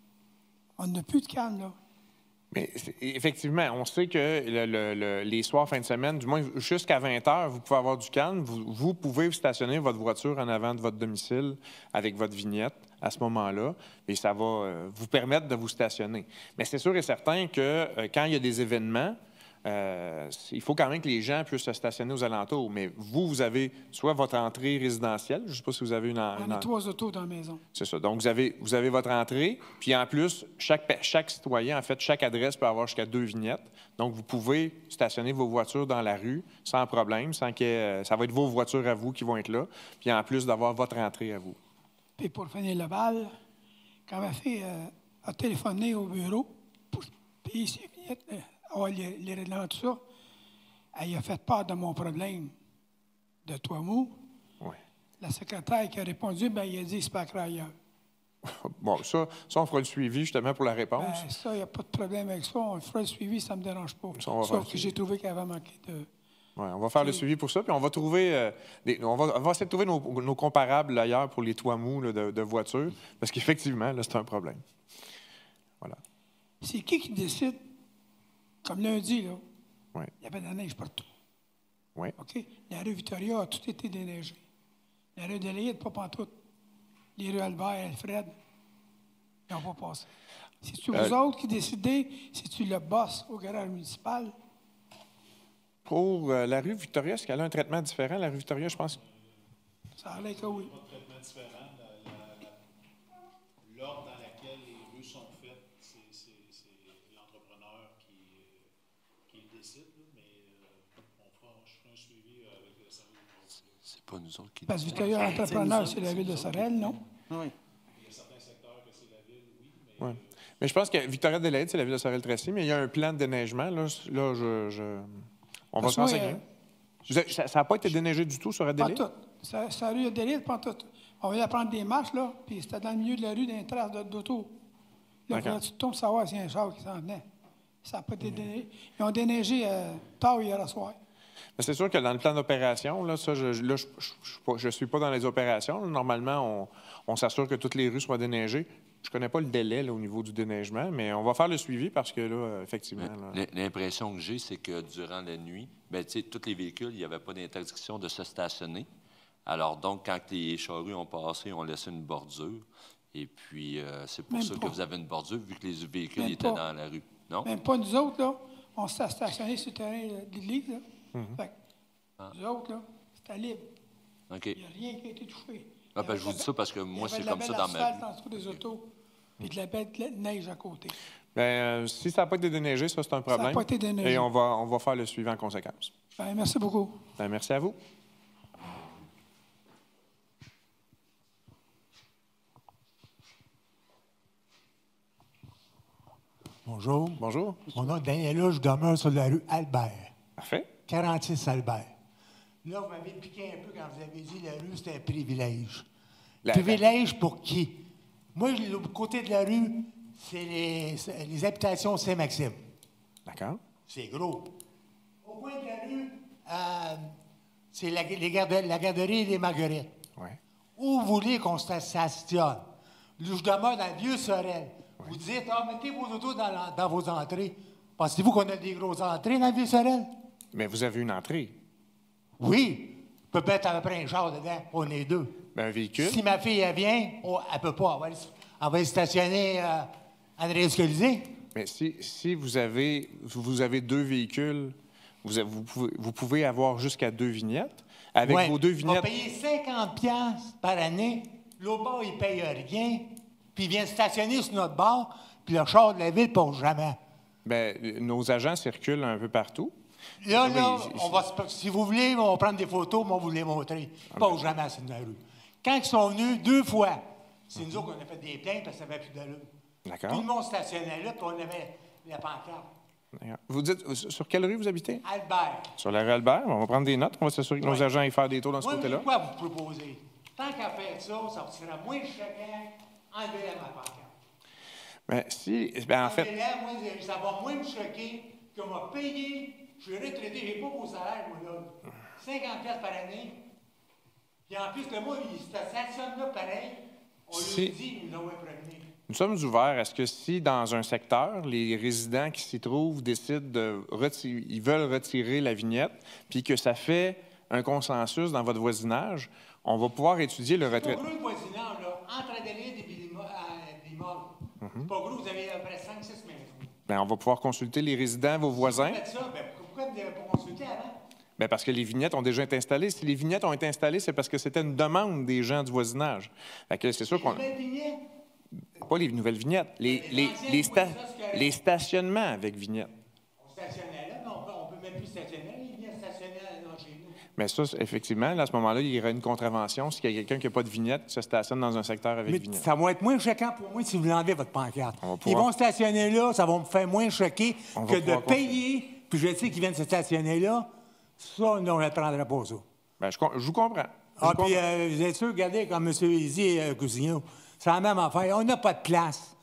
on n'a plus de calme, là. Mais c'est- effectivement, on sait que le- le- le- les soirs, fin de semaine, du moins jusqu'à vingt heures, vous pouvez avoir du calme. Vous, vous pouvez stationner votre voiture en avant de votre domicile avec votre vignette à ce moment-là, et ça va euh, vous permettre de vous stationner. Mais c'est sûr et certain que euh, quand il y a des événements, euh, il faut quand même que les gens puissent se stationner aux alentours. Mais vous, vous avez soit votre entrée résidentielle, je ne sais pas si vous avez une... On une- a trois autos dans la maison. C'est ça. Donc, vous avez, vous avez votre entrée, puis en plus, chaque, pe- chaque citoyen, en fait, chaque adresse peut avoir jusqu'à deux vignettes. Donc, vous pouvez stationner vos voitures dans la rue sans problème, sans que euh, ça va être vos voitures à vous qui vont être là, puis en plus d'avoir votre entrée à vous. Puis pour finir le bal, quand ma fille euh, a téléphoné au bureau pour payer ses vignettes, euh, avoir les, les règlements, tout ça, elle a fait part de mon problème de toit mou. Ouais. La secrétaire qui a répondu, ben, il a dit c'est pas grave ailleurs. Bon, ça, ça, on fera le suivi justement pour la réponse. Ben, ça, il n'y a pas de problème avec ça. On fera le suivi, ça ne me dérange pas. Ça, on va faire Sauf le que j'ai trouvé qu'il avait manqué de, Ouais, on va faire le suivi pour ça, puis on va trouver, euh, des, on, va, on va essayer de trouver nos, nos comparables ailleurs pour les toits mous là, de, de voitures, parce qu'effectivement, là, c'est un problème. Voilà. C'est qui qui décide, comme lundi, là, Ouais. il y avait de la neige partout. Oui. OK? La rue Victoria a tout été déneigée. La rue Delayette, pas pantoute. Les rues Albert, Alfred, ils n'ont pas passé. C'est-tu Euh, vous autres qui décidez, c'est-tu le boss au garage municipal? Pour euh, la rue Victoria, est-ce qu'elle a un traitement différent? La rue Victoria, je pense. Ça a l'air que oui. Pas de traitement différent. La- la- la- L'ordre dans lequel les rues sont faites, c'est c'est- c'est l'entrepreneur qui, euh, qui le décide, là, mais euh, on fera, je ferai un suivi avec le service de propriété. C'est pas nous autres qui... Parce que Victoria, entrepreneur, c'est la ville de Sorel, non? Oui. Il y a certains secteurs que c'est la ville, oui, mais Ouais. Mais je pense que Victoria-Delayette, c'est la ville de Sorel-Tracy, mais il y a un plan de déneigement. Là, là je, je- on va Parce se que moi, renseigner. euh, Vous avez- Ça n'a pas été déneigé du tout sur Pas Adélaïde? tout. Ça, ça rue Delayette, pas tout. On venait prendre des marches, là, puis c'était dans le milieu de la rue, dans les traces de- d'auto. Là, D'accord. tu tombes savoir s'il y a un char qui s'en venait. Ça n'a pas été déneigé. Ils ont déneigé euh, tard hier soir. Mais c'est sûr que dans le plan d'opération, là, ça, je ne je, je, je, je suis pas dans les opérations. Là. Normalement, on, on s'assure que toutes les rues soient déneigées. Je ne connais pas le délai là, au niveau du déneigement, mais on va faire le suivi parce que là, effectivement. là- L'im- L'impression que j'ai, c'est que durant la nuit, ben, tu sais, tous les véhicules, il n'y avait pas d'interdiction de se stationner. Alors donc, quand les charrues ont passé, on laissé une bordure. Et puis, euh, c'est pour Même ça pas. que vous avez une bordure, vu que les véhicules Même étaient pas. dans la rue. Non? Même pas nous autres, là. On s'est stationné sur le terrain de l'église, là. Mm-hmm. Fait que nous autres, là, c'était libre. OK. Il n'y a rien qui a été touché. Ah, ben, je vous dis ça parce que moi, c'est comme ça dans ma vie. Il y avait de la belle asphalte en dessous des autos, puis de la belle neige à côté. Ben, euh, si ça n'a pas été déneigé, ça, c'est un problème. Ça n'a pas été déneigé. Et on va, on va faire le suivi en conséquence. Ben, merci beaucoup. Ben, merci à vous. Bonjour. Bonjour. Mon nom est Daniela, je demeure sur la rue Albert, Parfait. quarante-six Albert. Là, vous m'avez piqué un peu quand vous avez dit que la rue, c'était un privilège. La- Privilège pour qui? Moi, le côté de la rue, c'est les, c'est les habitations Saint-Maxime. D'accord. C'est gros. Au coin de la rue, euh, c'est la, les garde- la garderie et les Marguerites. Oui. Où vous voulez qu'on se stationne? Là, je demeure dans le vieux Sorel. Vous dites, ah, mettez vos autos dans, la- dans vos entrées. Pensez-vous qu'on a des grosses entrées dans le vieux Sorel? Mais vous avez une entrée. Oui. Je peux mettre à peu près un char dedans. On est deux. Ben, un véhicule. Si ma fille, elle vient, oh, elle peut pas. Elle va, aller- elle va aller stationner euh, André-Escolisée. Mais si, si vous, avez, vous avez deux véhicules, vous, avez- vous, pouvez, vous pouvez avoir jusqu'à deux vignettes. Avec Ouais. vos deux On va vignettes. payer cinquante piastres par année. L'autre bord, il ne paye rien. Puis il vient stationner sur notre bord. Puis le char de la ville pour jamais. Ben, nos agents circulent un peu partout. Là, Oui, là, j- on va se- si vous voulez, on va prendre des photos, moi, vous les montrer. Pas au jamais sur la rue. Quand ils sont venus deux fois, c'est nous autres qu'on a fait des plaintes parce que ça n'avait plus d'allure. D'accord. Tout le monde stationnait là, puis on avait la pancarte. D'accord. Vous dites, euh, sur quelle rue vous habitez? Albert. Sur la rue Albert. On va prendre des notes. On va s'assurer que nos Oui. agents aillent faire des tours dans ce Moi, côté-là. quoi vous proposez? Tant qu'à faire ça, ça sera moins choquant. Enlevez-la ma pancarte. Ben, si, ben, en fait, Enlevez-la, moi, ça va moins me choquer que m'a payé. Je suis retraité, j'ai pas beau salaire, moi, là. cinquante piastres par année. Puis en plus, le mois, il se stationne là pareil. On Si- lui dit, ils l'ont prévenu. nous sommes ouverts à ce que si, dans un secteur, les résidents qui s'y trouvent décident de retirer, ils veulent retirer la vignette, puis que ça fait un consensus dans votre voisinage, on va pouvoir étudier le C'est retrait. pas gros le voisinage, là. Entre Adélaïde et Billimo- à Limoges. C'est pas gros, vous avez à peu près cinq six maisons. Ben, on va pouvoir consulter les résidents, vos voisins. Vous faites ça, ben, pourquoi vous n'avez pas consulté avant? Ben, parce que les vignettes ont déjà été installées. Si les vignettes ont été installées, c'est parce que c'était une demande des gens du voisinage. Fait que c'est sûr qu'on. Nouvelle vignette? Pas les nouvelles vignettes, les, Les les, anciennes, les, oui, sta- ça, c'est correct. les stationnements avec vignettes. On stationnait là, mais on peut, on peut même plus stationner là. Il vient stationner dans chez nous. Mais ça, c'est- effectivement, là, à ce moment-là, il y aurait une contravention s'il y a quelqu'un qui n'a pas de vignette qui se stationne dans un secteur avec Mais vignette. ça va être moins choquant pour moi si vous l'enlevez, votre pancarte. On va Ils pouvoir- vont stationner là, ça va me faire moins choquer On va que de pouvoir payer, puis je sais qu'ils viennent se stationner là. Ça, non, on ne prendrait pas ça. Ben, je, com- je vous comprends. Je Ah, vous comprends. puis euh, vous êtes sûr, regardez, comme M. Izzy et euh, Cousignot, c'est la même affaire. On n'a pas de place.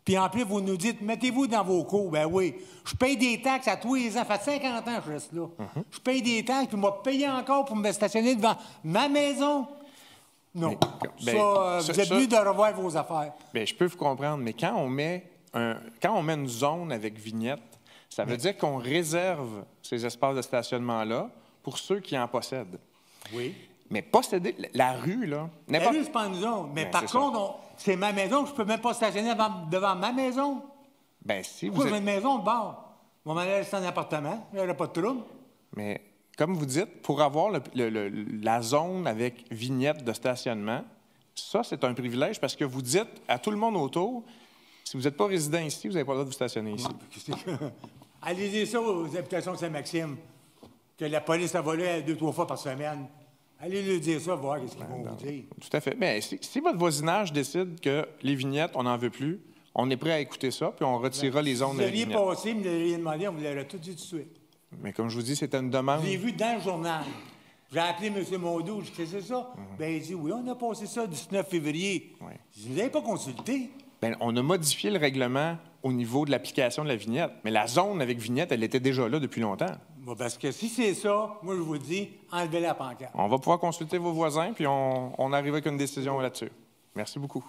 Puis en plus, vous nous dites, mettez-vous dans vos cours. Ben oui. Je paye des taxes à tous les ans. Ça fait cinquante ans que je reste là. Mm-hmm. Je paye des taxes, puis moi, payer encore pour me stationner devant ma maison. Non. Mais, ça, ben, euh, ça- vous êtes ça- mieux de revoir vos affaires. Bien, je peux vous comprendre, mais quand on met, un, quand on met une zone avec vignette, ça veut dire qu'on réserve ces espaces de stationnement-là pour ceux qui en possèdent. Oui. Mais posséder la rue, là, La n'importe... rue, c'est pas une zone. Mais Ben, par c'est ça. contre, on- c'est ma maison, je peux même pas stationner devant, devant ma maison. Ben, si vous Pourquoi êtes- j'ai une maison de bord? Mon m'aller c'est un appartement, il n'y aurait pas de trouble. Mais comme vous dites, pour avoir le- le- le- la zone avec vignette de stationnement, ça, c'est un privilège parce que vous dites à tout le monde autour, si vous n'êtes pas résident ici, vous n'avez pas le droit de vous stationner ici. Allez dire ça aux habitations de Saint-Maxime, que la police a volé deux, trois fois par semaine. Allez lui dire ça, voir ce qu'ils vont vous dire. Tout à fait. Bien, si, si votre voisinage décide que les vignettes, on n'en veut plus, on est prêt à écouter ça, puis on retirera les zones Si vous avec auriez vignettes. passé, vous l'auriez demandé, on vous l'aurait tout dit tout de suite. Mais comme je vous dis, c'était une demande. Je l'ai vu dans le journal. J'ai appelé M. Mondou, je dis, c'est ça? Ben, il dit, oui, on a passé ça le dix-neuf février. Oui. Je dis, vous n'avez pas consulté? Bien, on a modifié le règlement au niveau de l'application de la vignette, mais la zone avec vignette, elle était déjà là depuis longtemps. Bon, parce que si c'est ça, moi, je vous dis, enlevez la pancarte. On va pouvoir consulter vos voisins, puis on, on arrive avec une décision là-dessus. Merci beaucoup.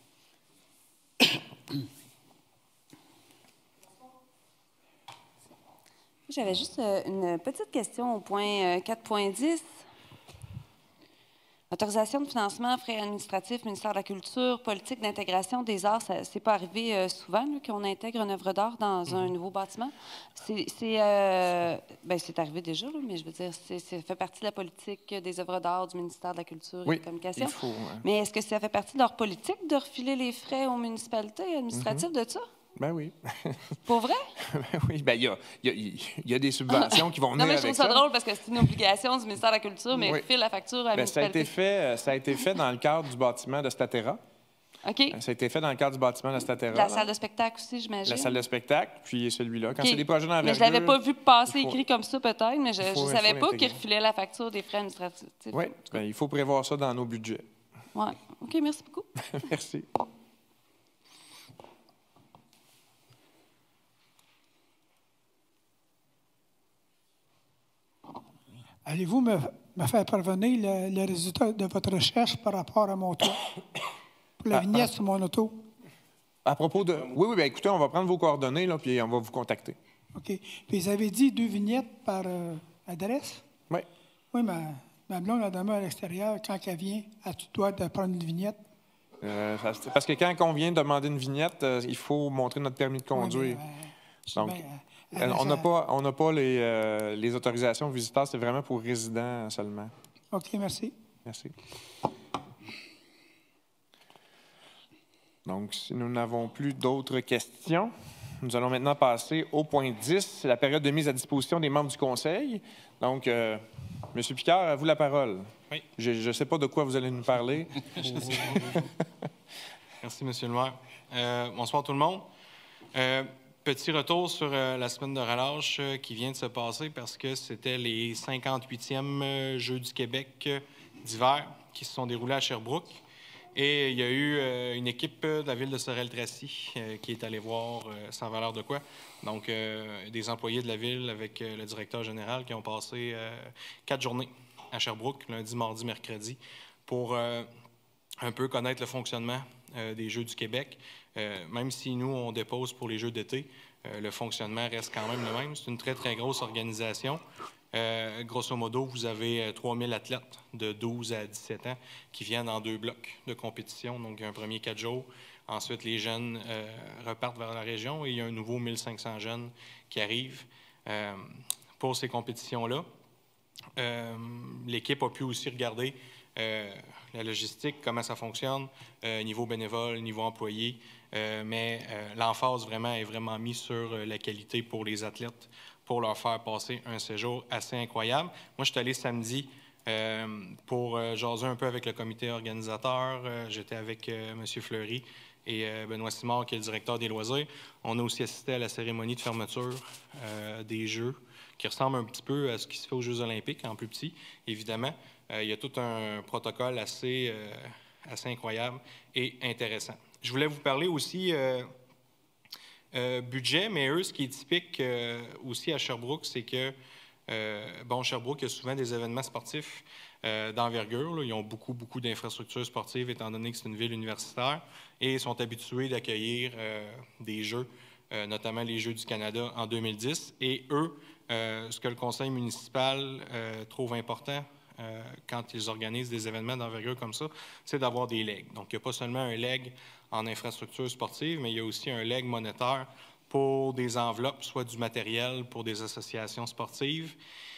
J'avais juste euh, une petite question au point euh, quatre point dix. Autorisation de financement, frais administratifs, ministère de la Culture, politique d'intégration des arts. Ça c'est pas arrivé euh, souvent là, qu'on intègre une œuvre d'art dans un nouveau bâtiment. C'est c'est, euh, ben, c'est arrivé déjà, là, mais je veux dire, c'est, ça fait partie de la politique des œuvres d'art du ministère de la Culture et Oui, de la Communication. il faut, hein. Mais est-ce que ça fait partie de leur politique de refiler les frais aux municipalités administratives de ça? Ben oui. Pour vrai? Ben oui, ben il y a, il y a- il y a des subventions qui vont venir Non, mais je avec trouve ça, ça. drôle parce que c'est une obligation du ministère de la Culture, mais Oui. refile la facture à la Ben, ça, a municipalité. été fait, euh, ça a été fait dans le cadre du bâtiment de Statera. OK. Ça a été fait dans le cadre du bâtiment de Statera. La là. salle de spectacle aussi, j'imagine. La salle de spectacle, puis celui-là. Quand OK. c'est des projets Mais d'envergure... je l'avais pas vu passer il faut- écrit comme ça, peut-être, mais je il faut- ne il savais faut pas l'intégrer. qu'il refilait la facture des frais administratifs. Oui, ben, il faut prévoir ça dans nos budgets. Ouais. OK, merci beaucoup. Merci. Allez-vous me, me faire parvenir le, le résultat de votre recherche par rapport à mon toit? Pour la Ah, vignette ah. sur mon auto? À propos de... Oui, oui, bien écoutez, on va prendre vos coordonnées, là, puis on va vous contacter. OK. Puis vous avez dit deux vignettes par euh, adresse? Oui. Oui, ma, ma blonde, elle demeure à l'extérieur. Quand elle vient, elle doit de prendre une vignette. Euh, ça- c'est parce que quand on vient demander une vignette, euh, il faut montrer notre permis de conduire. Oui, mais, euh, Donc, souvent, elle- euh, elle on n'a laisse- pas, on n'a pas les, euh, les autorisations visiteurs, c'est vraiment pour résidents seulement. OK, merci. Merci. Donc, si nous n'avons plus d'autres questions, nous allons maintenant passer au point dix, c'est la période de mise à disposition des membres du Conseil. Donc, euh, M. Picard, à vous la parole. Oui. Je ne sais pas de quoi vous allez nous parler. Merci, M. le maire. Euh, bonsoir tout le monde. Euh, petit retour sur euh, la semaine de relâche euh, qui vient de se passer parce que c'était les cinquante-huitièmes euh, Jeux du Québec euh, d'hiver qui se sont déroulés à Sherbrooke. Et il y a eu euh, une équipe de la ville de Sorel-Tracy euh, qui est allée voir euh, sans valeur de quoi. Donc, euh, des employés de la ville avec euh, le directeur général qui ont passé euh, quatre journées à Sherbrooke, lundi, mardi, mercredi, pour euh, un peu connaître le fonctionnement euh, des Jeux du Québec. Euh, même si nous, on dépose pour les Jeux d'été, euh, le fonctionnement reste quand même le même. C'est une très, très grosse organisation. Euh, grosso modo, vous avez euh, trois mille athlètes de douze à dix-sept ans qui viennent en deux blocs de compétition. Donc, il y a un premier quatre jours. Ensuite, les jeunes euh, repartent vers la région et il y a un nouveau mille cinq cents jeunes qui arrivent euh, pour ces compétitions-là. Euh, l'équipe a pu aussi regarder euh, la logistique, comment ça fonctionne, euh, niveau bénévole, niveau employé, euh, mais euh, l'emphase vraiment est vraiment mise sur euh, la qualité pour les athlètes, pour leur faire passer un séjour assez incroyable. Moi, je suis allé samedi euh, pour euh, jaser un peu avec le comité organisateur. Euh, J'étais avec euh, M. Fleury et euh, Benoît Simard, qui est le directeur des loisirs. On a aussi assisté à la cérémonie de fermeture euh, des Jeux, qui ressemble un petit peu à ce qui se fait aux Jeux olympiques, en plus petit, évidemment. Euh, il y a tout un protocole assez, euh, assez incroyable et intéressant. Je voulais vous parler aussi euh, euh, budget, mais eux, ce qui est typique euh, aussi à Sherbrooke, c'est que, euh, bon, Sherbrooke a souvent des événements sportifs euh, d'envergure. Ils ont beaucoup, beaucoup d'infrastructures sportives, étant donné que c'est une ville universitaire, et sont habitués d'accueillir euh, des jeux, euh, notamment les Jeux du Canada en deux mille dix. Et eux, euh, ce que le conseil municipal euh, trouve important, Euh, quand ils organisent des événements d'envergure comme ça, c'est d'avoir des legs. Donc, il n'y a pas seulement un leg en infrastructure sportive, mais il y a aussi un leg monétaire pour des enveloppes, soit du matériel pour des associations sportives.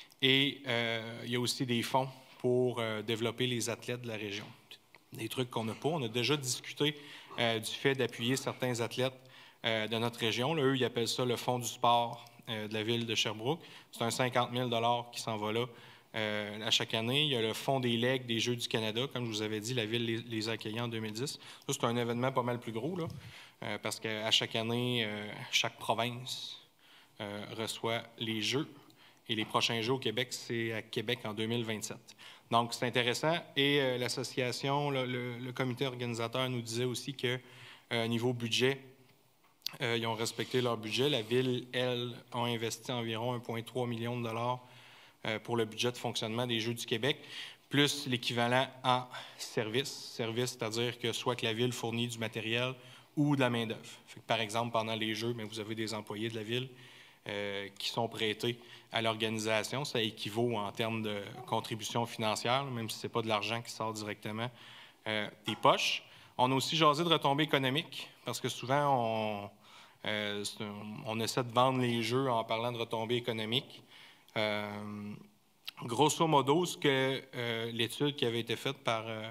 Et euh, il y a aussi des fonds pour euh, développer les athlètes de la région. Des trucs qu'on n'a pas. On a déjà discuté euh, du fait d'appuyer certains athlètes euh, de notre région. Là, eux, ils appellent ça le fonds du sport euh, de la ville de Sherbrooke. C'est un cinquante mille qui s'en va là Euh, à chaque année. Il y a le fonds des legs des Jeux du Canada. Comme je vous avais dit, la Ville les, les a accueillis en deux mille dix. Ça, c'est un événement pas mal plus gros, là, euh, parce qu'à chaque année, euh, chaque province euh, reçoit les Jeux. Et les prochains Jeux au Québec, c'est à Québec en deux mille vingt-sept. Donc, c'est intéressant. Et euh, l'association, le, le, le comité organisateur nous disait aussi que euh, niveau budget, euh, ils ont respecté leur budget. La Ville, elle, a investi environ un virgule trois million de dollars pour le budget de fonctionnement des Jeux du Québec, plus l'équivalent en service. Service, c'est-à-dire que soit que la Ville fournit du matériel ou de la main-d'œuvre. Par exemple, pendant les Jeux, bien, vous avez des employés de la Ville euh, qui sont prêtés à l'organisation. Ça équivaut en termes de contribution financière, même si ce n'est pas de l'argent qui sort directement euh, des poches. On a aussi jasé de retombées économiques, parce que souvent, on, euh, on essaie de vendre les Jeux en parlant de retombées économiques. Euh, grosso modo, ce que euh, l'étude qui avait été faite par euh,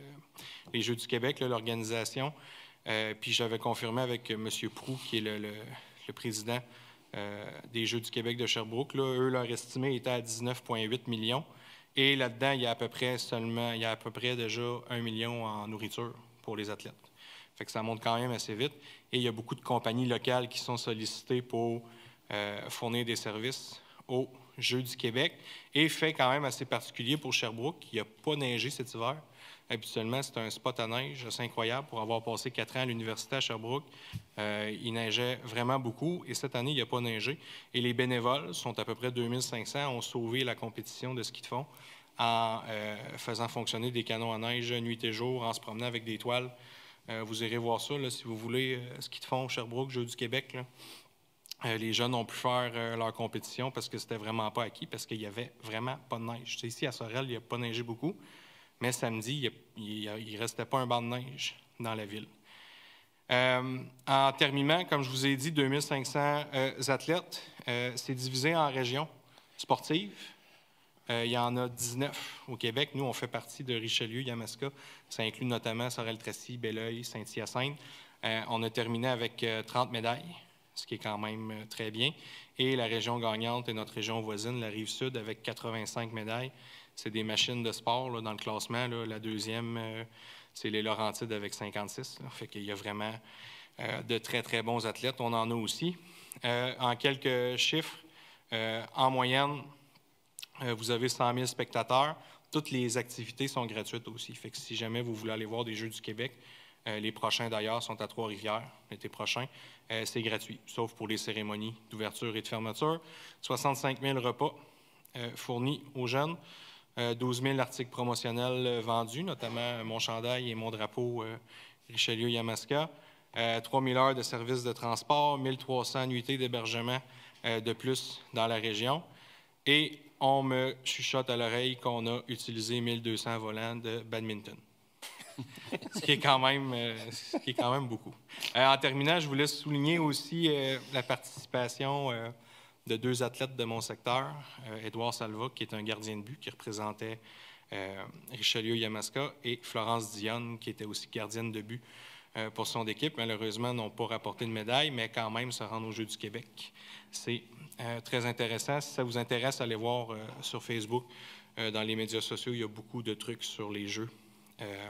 les Jeux du Québec, l'organisation, euh, puis j'avais confirmé avec M. Proux, qui est le, le, le président euh, des Jeux du Québec de Sherbrooke, là, eux, leur estimé était à dix-neuf virgule huit millions. Et là-dedans, il y a à peu près seulement, il y a à peu près déjà un million en nourriture pour les athlètes. Fait que ça monte quand même assez vite. Et il y a beaucoup de compagnies locales qui sont sollicitées pour euh, fournir des services aux Jeux du Québec, et fait quand même assez particulier pour Sherbrooke. Il n'a pas neigé cet hiver. Habituellement, c'est un spot à neige assez incroyable. Pour avoir passé quatre ans à l'université à Sherbrooke, euh, il neigeait vraiment beaucoup, et cette année, il n'a pas neigé. Et les bénévoles, sont à peu près deux mille cinq cents, ont sauvé la compétition de ski de fond en euh, faisant fonctionner des canons à neige nuit et jour, en se promenant avec des toiles. Euh, vous irez voir ça, là, si vous voulez, euh, ski de fond, Sherbrooke, Jeux du Québec, là. Euh, les jeunes ont pu faire euh, leur compétition parce que c'était vraiment pas acquis, parce qu'il n'y avait vraiment pas de neige. T'sais, ici, à Sorel, il n'y a pas neigé beaucoup, mais samedi, il ne restait pas un banc de neige dans la ville. Euh, en terminant, comme je vous ai dit, deux mille cinq cents euh, athlètes. Euh, c'est divisé en régions sportives. Euh, il y en a dix-neuf au Québec. Nous, on fait partie de Richelieu, Yamaska. Ça inclut notamment Sorel-Tracy, Belleuil, Saint-Hyacinthe. Euh, on a terminé avec euh, trente médailles, ce qui est quand même euh, très bien. Et la région gagnante est notre région voisine, la Rive-Sud, avec quatre-vingt-cinq médailles. C'est des machines de sport là, dans le classement. Là. La deuxième, euh, c'est les Laurentides avec cinquante-six. Là. Fait qu'il y a vraiment euh, de très, très bons athlètes. On en a aussi. Euh, en quelques chiffres, euh, en moyenne, euh, vous avez cent mille spectateurs. Toutes les activités sont gratuites aussi. Fait que si jamais vous voulez aller voir des Jeux du Québec, Euh, les prochains, d'ailleurs, sont à Trois-Rivières, l'été prochain. Euh, c'est gratuit, sauf pour les cérémonies d'ouverture et de fermeture. soixante-cinq mille repas euh, fournis aux jeunes. Euh, douze mille articles promotionnels euh, vendus, notamment mon chandail et mon drapeau euh, Richelieu-Yamaska. Euh, trois mille heures de services de transport, mille trois cents nuitées d'hébergement euh, de plus dans la région. Et on me chuchote à l'oreille qu'on a utilisé mille deux cents volants de badminton. ce, qui est quand même, euh, ce qui est quand même beaucoup. Euh, en terminant, je voulais souligner aussi euh, la participation euh, de deux athlètes de mon secteur. Euh, Édouard Salva, qui est un gardien de but, qui représentait euh, Richelieu-Yamaska, et Florence Dionne, qui était aussi gardienne de but euh, pour son équipe. Malheureusement, n'ont pas rapporté de médaille, mais quand même se rendre aux Jeux du Québec. C'est euh, très intéressant. Si ça vous intéresse, allez voir euh, sur Facebook, euh, dans les médias sociaux, il y a beaucoup de trucs sur les Jeux. Euh,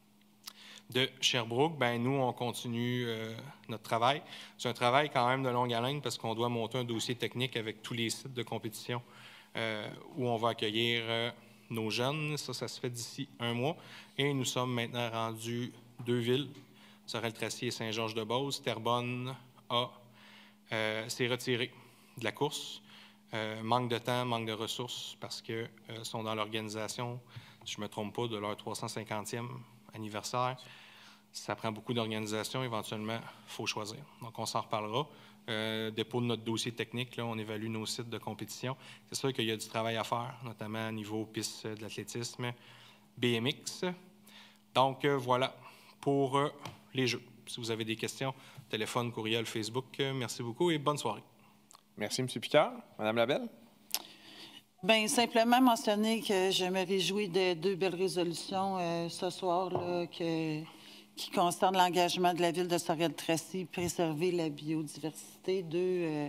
de Sherbrooke, ben nous, on continue euh, notre travail. C'est un travail quand même de longue haleine parce qu'on doit monter un dossier technique avec tous les sites de compétition euh, où on va accueillir euh, nos jeunes. Ça, ça se fait d'ici un mois. Et nous sommes maintenant rendus deux villes, Sorel-Tracy et Saint-Georges-de-Beauce. Terrebonne a euh, s'est retiré de la course. Euh, manque de temps, manque de ressources, parce qu'ils euh, sont dans l'organisation, si je ne me trompe pas, de leur trois cent cinquantième anniversaire. Ça prend beaucoup d'organisation. Éventuellement, il faut choisir. Donc, on s'en reparlera. Euh, dépôt de notre dossier technique, là, on évalue nos sites de compétition. C'est sûr qu'il y a du travail à faire, notamment au niveau piste de l'athlétisme, B M X. Donc, euh, voilà pour euh, les jeux. Si vous avez des questions, téléphone, courriel, Facebook, euh, merci beaucoup et bonne soirée. Merci, M. Picard. Madame Labelle? Bien, simplement mentionner que je me réjouis de deux belles résolutions euh, ce soir là, que, qui concernent l'engagement de la Ville de Sorel-Tracy, préserver la biodiversité. Deux, euh,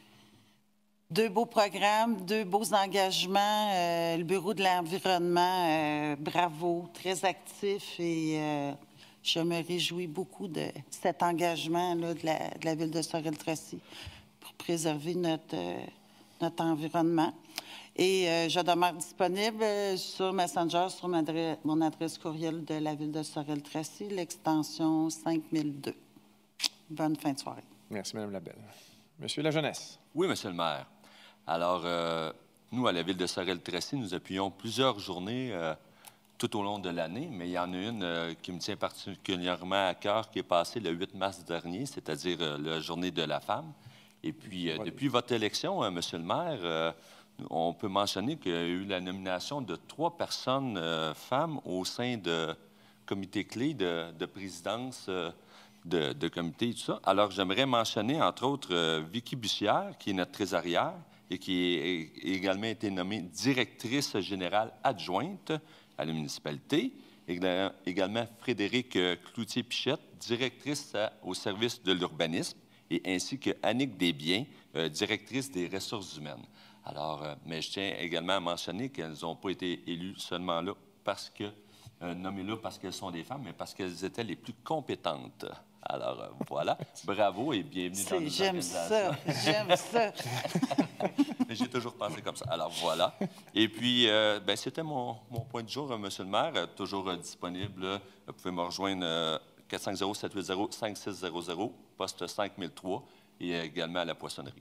deux beaux programmes, deux beaux engagements. Euh, le Bureau de l'environnement, euh, bravo, très actif et euh, je me réjouis beaucoup de cet engagement là, de, la, de la Ville de Sorel-Tracy pour préserver notre, euh, notre environnement. Et euh, je demeure disponible euh, sur Messenger, sur mon adresse, mon adresse courriel de la Ville de Sorel-Tracy, l'extension cinq mille deux. Bonne fin de soirée. Merci, Mme Labelle. Monsieur la Jeunesse. Oui, Monsieur le maire. Alors, euh, nous, à la Ville de Sorel-Tracy, nous appuyons plusieurs journées euh, tout au long de l'année, mais il y en a une euh, qui me tient particulièrement à cœur, qui est passée le huit mars dernier, c'est-à-dire euh, la Journée de la femme. Et puis, euh, depuis votre élection, euh, Monsieur le maire, euh, on peut mentionner qu'il y a eu la nomination de trois personnes euh, femmes au sein de comités clés de, de présidence euh, de, de comité et tout ça. Alors, j'aimerais mentionner, entre autres, euh, Vicky Bussière, qui est notre trésorière et qui a également été nommée directrice générale adjointe à la municipalité. Également, Frédéric Cloutier-Pichette, directrice à, au service de l'urbanisme, et ainsi que Annick Desbiens, euh, directrice des ressources humaines. Alors, euh, mais je tiens également à mentionner qu'elles n'ont pas été élues seulement là parce que, euh, nommées là parce qu'elles sont des femmes, mais parce qu'elles étaient les plus compétentes. Alors, euh, voilà. Bravo et bienvenue dans notre J'aime ça, j'aime ça. J'ai toujours pensé comme ça. Alors, voilà. Et puis, euh, ben, c'était mon, mon point de jour, euh, Monsieur le maire, euh, toujours euh, disponible. Euh, vous pouvez me rejoindre euh, quatre cinq zéro, sept huit zéro, cinq six zéro zéro, poste cinq mille trois, et euh, également à la poissonnerie.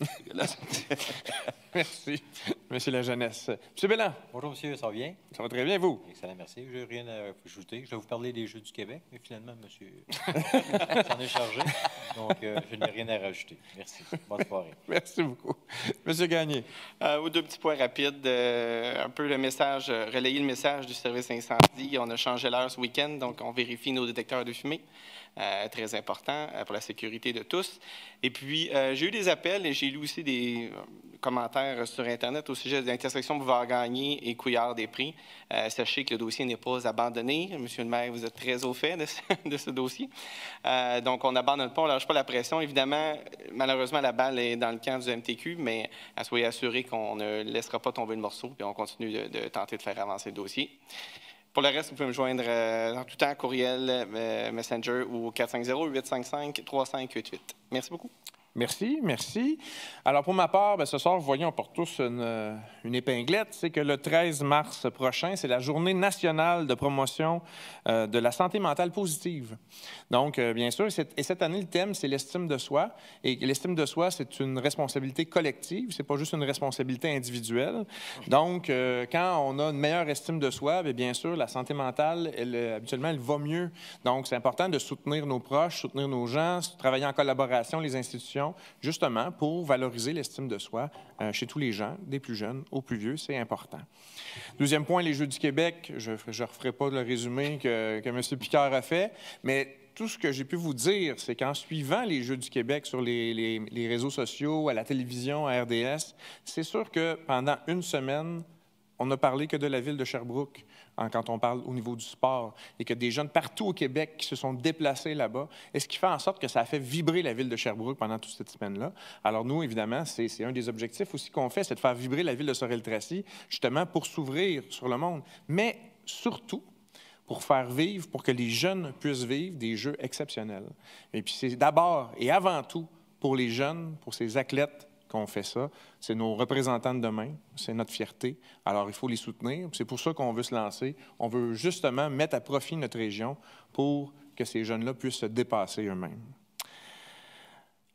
Merci, Monsieur la Jeunesse. Monsieur Belland. Bonjour, monsieur, ça va bien? Ça va très bien, vous? Excellent, merci. Je n'ai rien à ajouter. Je vais vous parler des Jeux du Québec, mais finalement, monsieur s'en est chargé. Donc, euh, je n'ai rien à rajouter. Merci. Bonne soirée. Merci beaucoup. Monsieur Gagné. Euh, deux petits points rapides. Euh, un peu le message, euh, relayer le message du service incendie. On a changé l'heure ce week-end, donc on vérifie nos détecteurs de fumée. Euh, très important euh, pour la sécurité de tous. Et puis, euh, j'ai eu des appels et j'ai lu aussi des euh, commentaires sur Internet au sujet de l'intersection Bouvard-Gagné et Couillard-des-Prés. Euh, sachez que le dossier n'est pas abandonné. Monsieur le maire, vous êtes très au fait de ce, de ce dossier. Euh, donc, on n'abandonne pas, on ne lâche pas la pression. Évidemment, malheureusement, la balle est dans le camp du M T Q, mais soyez assurés qu'on ne laissera pas tomber le morceau et on continue de, de tenter de faire avancer le dossier. Pour le reste, vous pouvez me joindre euh, en tout temps, courriel, euh, Messenger ou quatre cinq zéro, huit cinq cinq, trois cinq huit huit. Merci beaucoup. Merci, merci. Alors, pour ma part, bien, ce soir, vous voyez, on porte tous une, une épinglette. C'est que le treize mars prochain, c'est la Journée nationale de promotion euh, de la santé mentale positive. Donc, euh, bien sûr, et cette année, le thème, c'est l'estime de soi. Et l'estime de soi, c'est une responsabilité collective. C'est pas juste une responsabilité individuelle. Donc, euh, quand on a une meilleure estime de soi, bien, bien sûr, la santé mentale, elle, habituellement, elle va mieux. Donc, c'est important de soutenir nos proches, soutenir nos gens, travailler en collaboration, les institutions, justement, pour valoriser l'estime de soi euh, chez tous les gens, des plus jeunes aux plus vieux, c'est important. Deuxième point, les Jeux du Québec. Je ne referai pas le résumé que, que M. Picard a fait, mais tout ce que j'ai pu vous dire, c'est qu'en suivant les Jeux du Québec sur les, les, les réseaux sociaux, à la télévision, à R D S, c'est sûr que pendant une semaine, on n'a parlé que de la ville de Sherbrooke hein, quand on parle au niveau du sport et que des jeunes partout au Québec qui se sont déplacés là-bas, et ce qui fait en sorte que ça a fait vibrer la ville de Sherbrooke pendant toute cette semaine-là. Alors nous, évidemment, c'est un des objectifs aussi qu'on fait, c'est de faire vibrer la ville de Sorel-Tracy, justement pour s'ouvrir sur le monde, mais surtout pour faire vivre, pour que les jeunes puissent vivre des jeux exceptionnels. Et puis c'est d'abord et avant tout pour les jeunes, pour ces athlètes, qu'on fait ça. C'est nos représentants de demain, c'est notre fierté. Alors, il faut les soutenir. C'est pour ça qu'on veut se lancer. On veut justement mettre à profit notre région pour que ces jeunes-là puissent se dépasser eux-mêmes.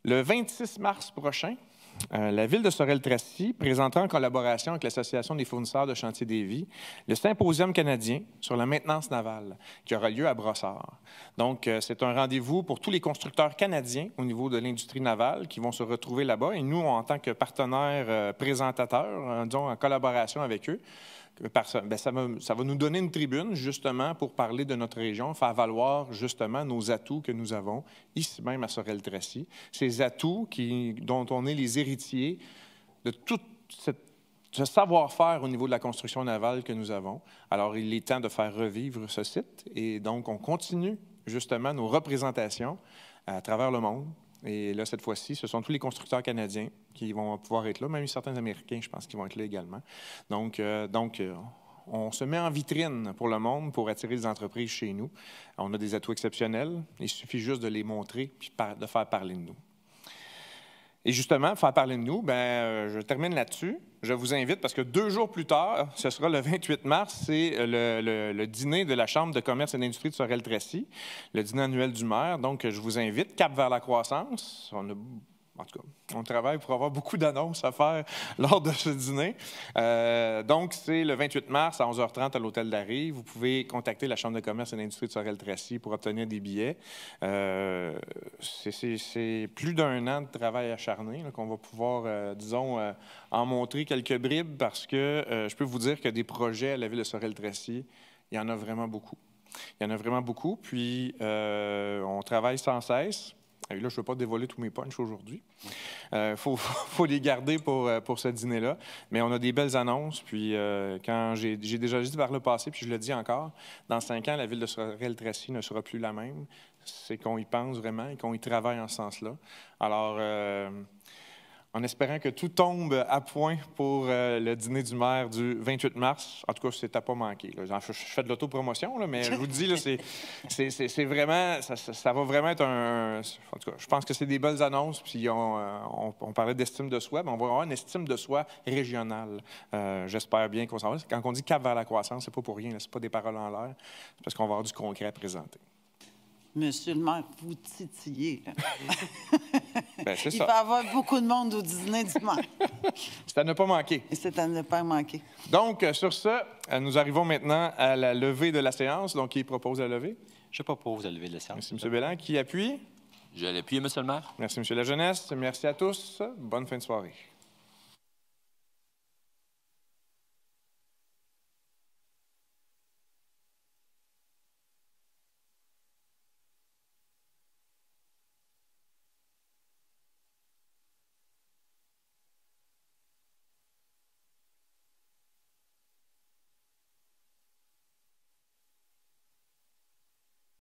Le vingt-six mars prochain, Euh, la Ville de Sorel-Tracy présentera en collaboration avec l'Association des fournisseurs de chantier des vies le Symposium canadien sur la maintenance navale qui aura lieu à Brossard. Donc, euh, c'est un rendez-vous pour tous les constructeurs canadiens au niveau de l'industrie navale qui vont se retrouver là-bas. Et nous, en tant que partenaires euh, présentateurs, euh, disons en collaboration avec eux, Bien, ça, va, ça va nous donner une tribune, justement, pour parler de notre région, faire valoir, justement, nos atouts que nous avons, ici même à Sorel-Tracy. Ces atouts qui, dont on est les héritiers de tout cette, ce savoir-faire au niveau de la construction navale que nous avons. Alors, il est temps de faire revivre ce site. Et donc, on continue, justement, nos représentations à travers le monde. Et là, cette fois-ci, ce sont tous les constructeurs canadiens qui vont pouvoir être là, même certains Américains, je pense, qui vont être là également. Donc, euh, donc euh, on se met en vitrine pour le monde pour attirer des entreprises chez nous. On a des atouts exceptionnels. Il suffit juste de les montrer puis de faire parler de nous. Et justement, faire parler de nous, bien, euh, je termine là-dessus. Je vous invite, parce que deux jours plus tard, ce sera le vingt-huit mars, c'est le, le, le dîner de la Chambre de commerce et d'industrie de Sorel-Tracy, le dîner annuel du maire. Donc, je vous invite, cap vers la croissance. On a, en tout cas, on travaille pour avoir beaucoup d'annonces à faire lors de ce dîner. Euh, donc, c'est le vingt-huit mars à onze heures trente à l'Hôtel d'Arry. Vous pouvez contacter la Chambre de commerce et d'industrie de Sorel-Tracy pour obtenir des billets. Euh, c'est plus d'un an de travail acharné qu'on va pouvoir, euh, disons, euh, en montrer quelques bribes parce que euh, je peux vous dire que des projets à la Ville de Sorel-Tracy, il y en a vraiment beaucoup. Il y en a vraiment beaucoup. Puis, euh, on travaille sans cesse. Et là, je ne veux pas dévoiler tous mes punchs aujourd'hui. Il euh, faut, faut les garder pour, pour ce dîner-là. Mais on a des belles annonces. Puis, euh, quand j'ai déjà dit par le passé, puis je le dis encore, dans cinq ans, la Ville de Sorel-Tracy ne sera plus la même. C'est qu'on y pense vraiment et qu'on y travaille en ce sens-là. Alors, euh, en espérant que tout tombe à point pour euh, le dîner du maire du vingt-huit mars. En tout cas, c'est à pas manquer. Là. Je, je fais de l'autopromotion, mais je vous dis, c'est vraiment, ça, ça, ça va vraiment être un... En tout cas, je pense que c'est des belles annonces. Puis on, on, on parlait d'estime de soi, mais on va avoir une estime de soi régionale. Euh, J'espère bien qu'on s'en va. Quand on dit cap vers la croissance, c'est pas pour rien. C'est pas des paroles en l'air. C'est parce qu'on va avoir du concret à présenter. Monsieur le maire, vous titillez. Ben, c'est Il ça. va y avoir beaucoup de monde au dîner du maire. C'est à ne pas manquer. Et c'est à ne pas manquer. Donc, sur ce, nous arrivons maintenant à la levée de la séance. Donc, qui propose la levée? Je propose la levée de la séance. Merci, M. Bélan. Qui appuie? Je l'appuie, M. le maire. Merci, M. La Jeunesse. Merci à tous. Bonne fin de soirée.